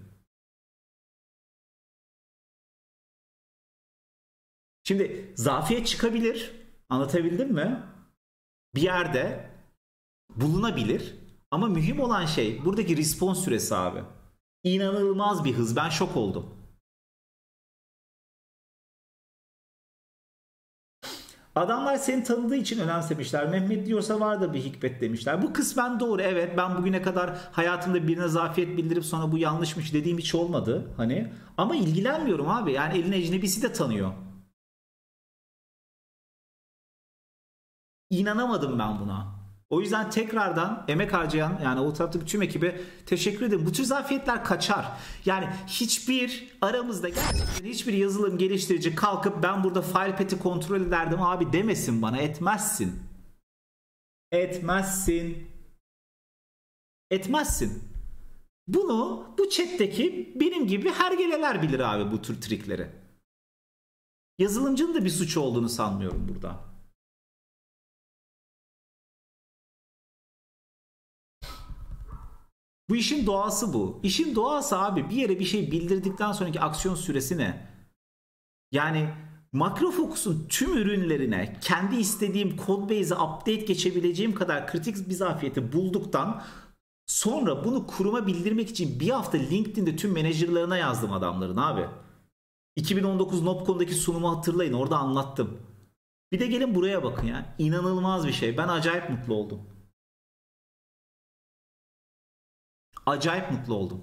Şimdi zafiyet çıkabilir. Anlatabildim mi? Bir yerde bulunabilir. Ama mühim olan şey buradaki response süresi abi. İnanılmaz bir hız. Ben şok oldum. Adamlar seni tanıdığı için önemsemişler. Mehmet diyorsa vardır bir hikmet demişler. Bu kısmen doğru. Evet, ben bugüne kadar hayatımda birine zafiyet bildirip sonra bu yanlışmış dediğim hiç olmadı. Ama ilgilenmiyorum abi. Yani elin ecnebisi de tanıyor. İnanamadım ben buna. O yüzden tekrardan emek harcayan, yani o taraftaki tüm ekibe teşekkür ederim. Bu tür zafiyetler kaçar. Yani hiçbir aramızda gerçekten hiçbir yazılım geliştirici kalkıp ben burada file path'i kontrol ederdim abi demesin bana. Etmezsin. Etmezsin. Etmezsin. Bunu bu chat'teki benim gibi hergeleler bilir abi, bu tür trikleri. Yazılımcının da bir suçu olduğunu sanmıyorum burada. Bu işin doğası bu. İşin doğası abi, bir yere bir şey bildirdikten sonraki aksiyon süresi ne? Yani Makrofokus'un tüm ürünlerine kendi istediğim codebase'e update geçebileceğim kadar kritik bir zafiyeti bulduktan sonra bunu kuruma bildirmek için bir hafta LinkedIn'de tüm menajerlerine yazdım adamların abi. 2019 Nopcon'daki sunumu hatırlayın, orada anlattım. Bir de gelin buraya bakın ya. İnanılmaz bir şey. Ben acayip mutlu oldum. Acayip mutlu oldum.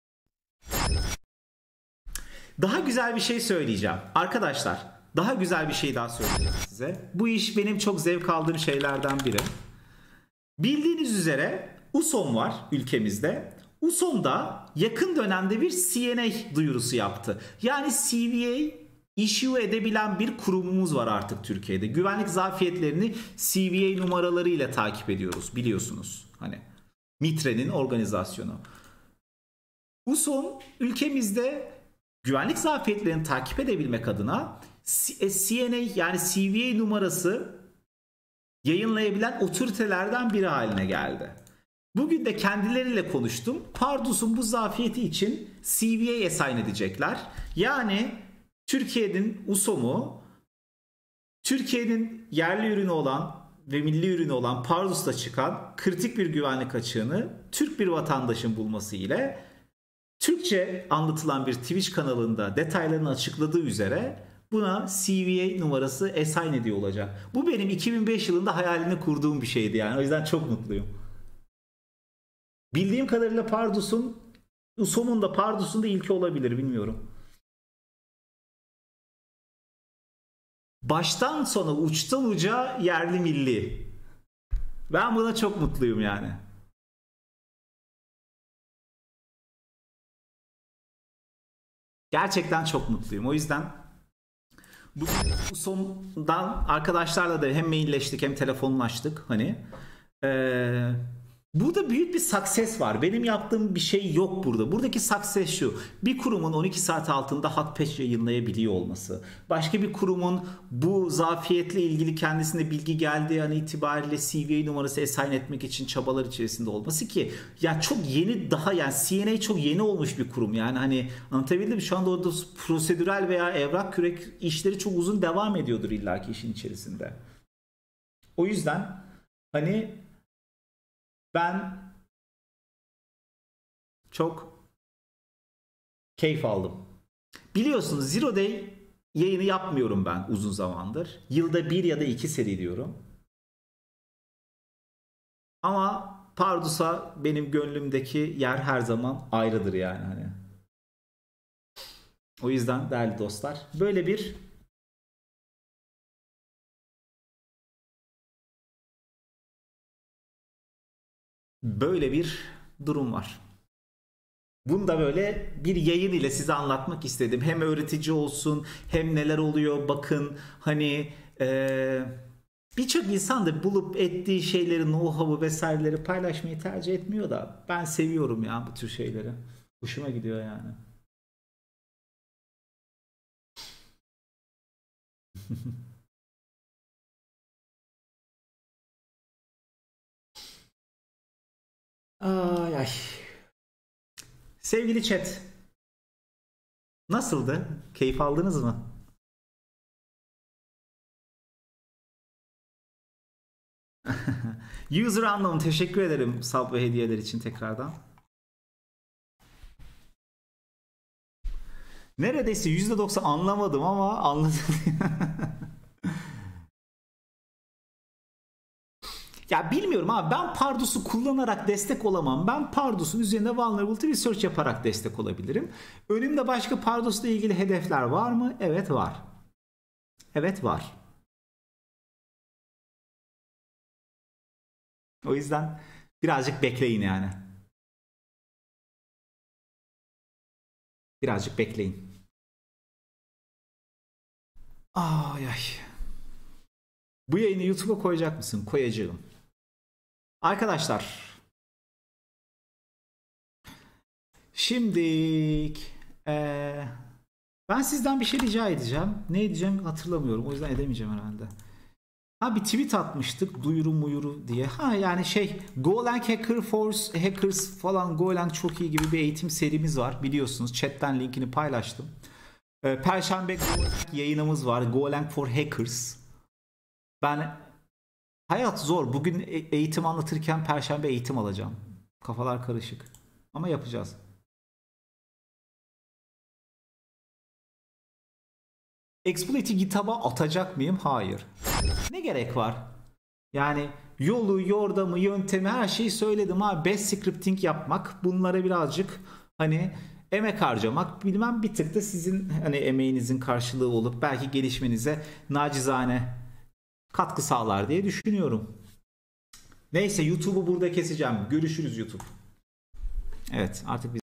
Daha güzel bir şey söyleyeceğim. Arkadaşlar, daha güzel bir şey daha söyleyeceğim size. Bu iş benim çok zevk aldığım şeylerden biri. Bildiğiniz üzere USOM var ülkemizde. USOM da yakın dönemde bir CNA duyurusu yaptı. Yani CVA issue edebilen bir kurumumuz var artık Türkiye'de. Güvenlik zafiyetlerini CVA numaralarıyla takip ediyoruz, biliyorsunuz. Hani Mitre'nin organizasyonu. USOM ülkemizde güvenlik zafiyetlerini takip edebilmek adına CNA yani CVA numarası yayınlayabilen otoritelerden biri haline geldi. Bugün de kendileriyle konuştum. Pardus'un bu zafiyeti için CVA assign edecekler. Yani Türkiye'nin USOM'u Türkiye'nin yerli ürünü olan ve milli ürünü olan Pardus'ta çıkan kritik bir güvenlik açığını Türk bir vatandaşın bulması ile Türkçe anlatılan bir Twitch kanalında detaylarını açıkladığı üzere buna CVA numarası assign ediyor olacak. Bu benim 2005 yılında hayalini kurduğum bir şeydi yani. O yüzden çok mutluyum. Bildiğim kadarıyla Pardus'un, USOM'un da Pardus'un da ilki olabilir, bilmiyorum. Baştan sona uçtan uca yerli milli. Ben buna çok mutluyum yani. Gerçekten çok mutluyum. O yüzden bu sondan arkadaşlarla da hem mailleştik hem telefonlaştık hani. Ee, Burada büyük bir success var. Benim yaptığım bir şey yok burada. Buradaki success şu: bir kurumun 12 saat altında hot patch yayınlayabiliyor olması. Başka bir kurumun bu zafiyetle ilgili kendisine bilgi geldiği an itibariyle CVA numarası assign etmek için çabalar içerisinde olması ki ya çok yeni, daha yani CNA çok yeni olmuş bir kurum. Yani hani anlatabildim mi? Şu anda orada prosedürel veya evrak kürek işleri çok uzun devam ediyordur illaki işin içerisinde. O yüzden hani ben çok keyif aldım. Biliyorsunuz Zero Day yayını yapmıyorum ben uzun zamandır. Yılda bir ya da iki seri diyorum. Ama Pardus'a benim gönlümdeki yer her zaman ayrıdır yani hani. O yüzden değerli dostlar, böyle bir durum var. Bunu da böyle bir yayın ile size anlatmak istedim. Hem öğretici olsun, hem neler oluyor bakın. Hani birçok insan da bulup ettiği şeyleri, know-how'u vesaireleri paylaşmayı tercih etmiyor da ben seviyorum ya bu tür şeyleri. Hoşuma gidiyor yani. Ay ay. Sevgili chat, nasıldı? Keyif aldınız mı? User Unknown, teşekkür ederim sub ve hediyeler için tekrardan. Neredeyse %90 anlamadım ama anladım. Ya bilmiyorum abi, ben Pardus'u kullanarak destek olamam. Ben Pardus'un üzerinde vulnerability research yaparak destek olabilirim. Önümde başka Pardus'la ilgili hedefler var mı? Evet var. Evet var. O yüzden birazcık bekleyin yani. Birazcık bekleyin. Ay ay. Bu yayını YouTube'a koyacak mısın? Koyacağım. Arkadaşlar, Şimdi ben sizden bir şey rica edeceğim. Ne edeceğim hatırlamıyorum. O yüzden edemeyeceğim herhalde. Ha, bir tweet atmıştık duyuru muyuru diye. Ha yani Golang Hacker Force Hackers falan, Golang çok iyi gibi bir eğitim serimiz var biliyorsunuz. Chatten linkini paylaştım. Perşembe Golang yayınımız var. Golang for Hackers. Hayat zor. Bugün eğitim anlatırken Perşembe eğitim alacağım. Kafalar karışık. Ama yapacağız. Exploit'i GitHub'a atacak mıyım? Hayır. Ne gerek var? Yani yolu, yordamı, yöntemi her şeyi söyledim ha. Bash scripting yapmak, bunlara birazcık hani emek harcamak, bilmem bir tık da sizin hani emeğinizin karşılığı olup belki gelişmenize nacizane katkı sağlar diye düşünüyorum. Neyse, YouTube'u burada keseceğim. Görüşürüz YouTube. Evet, artık biz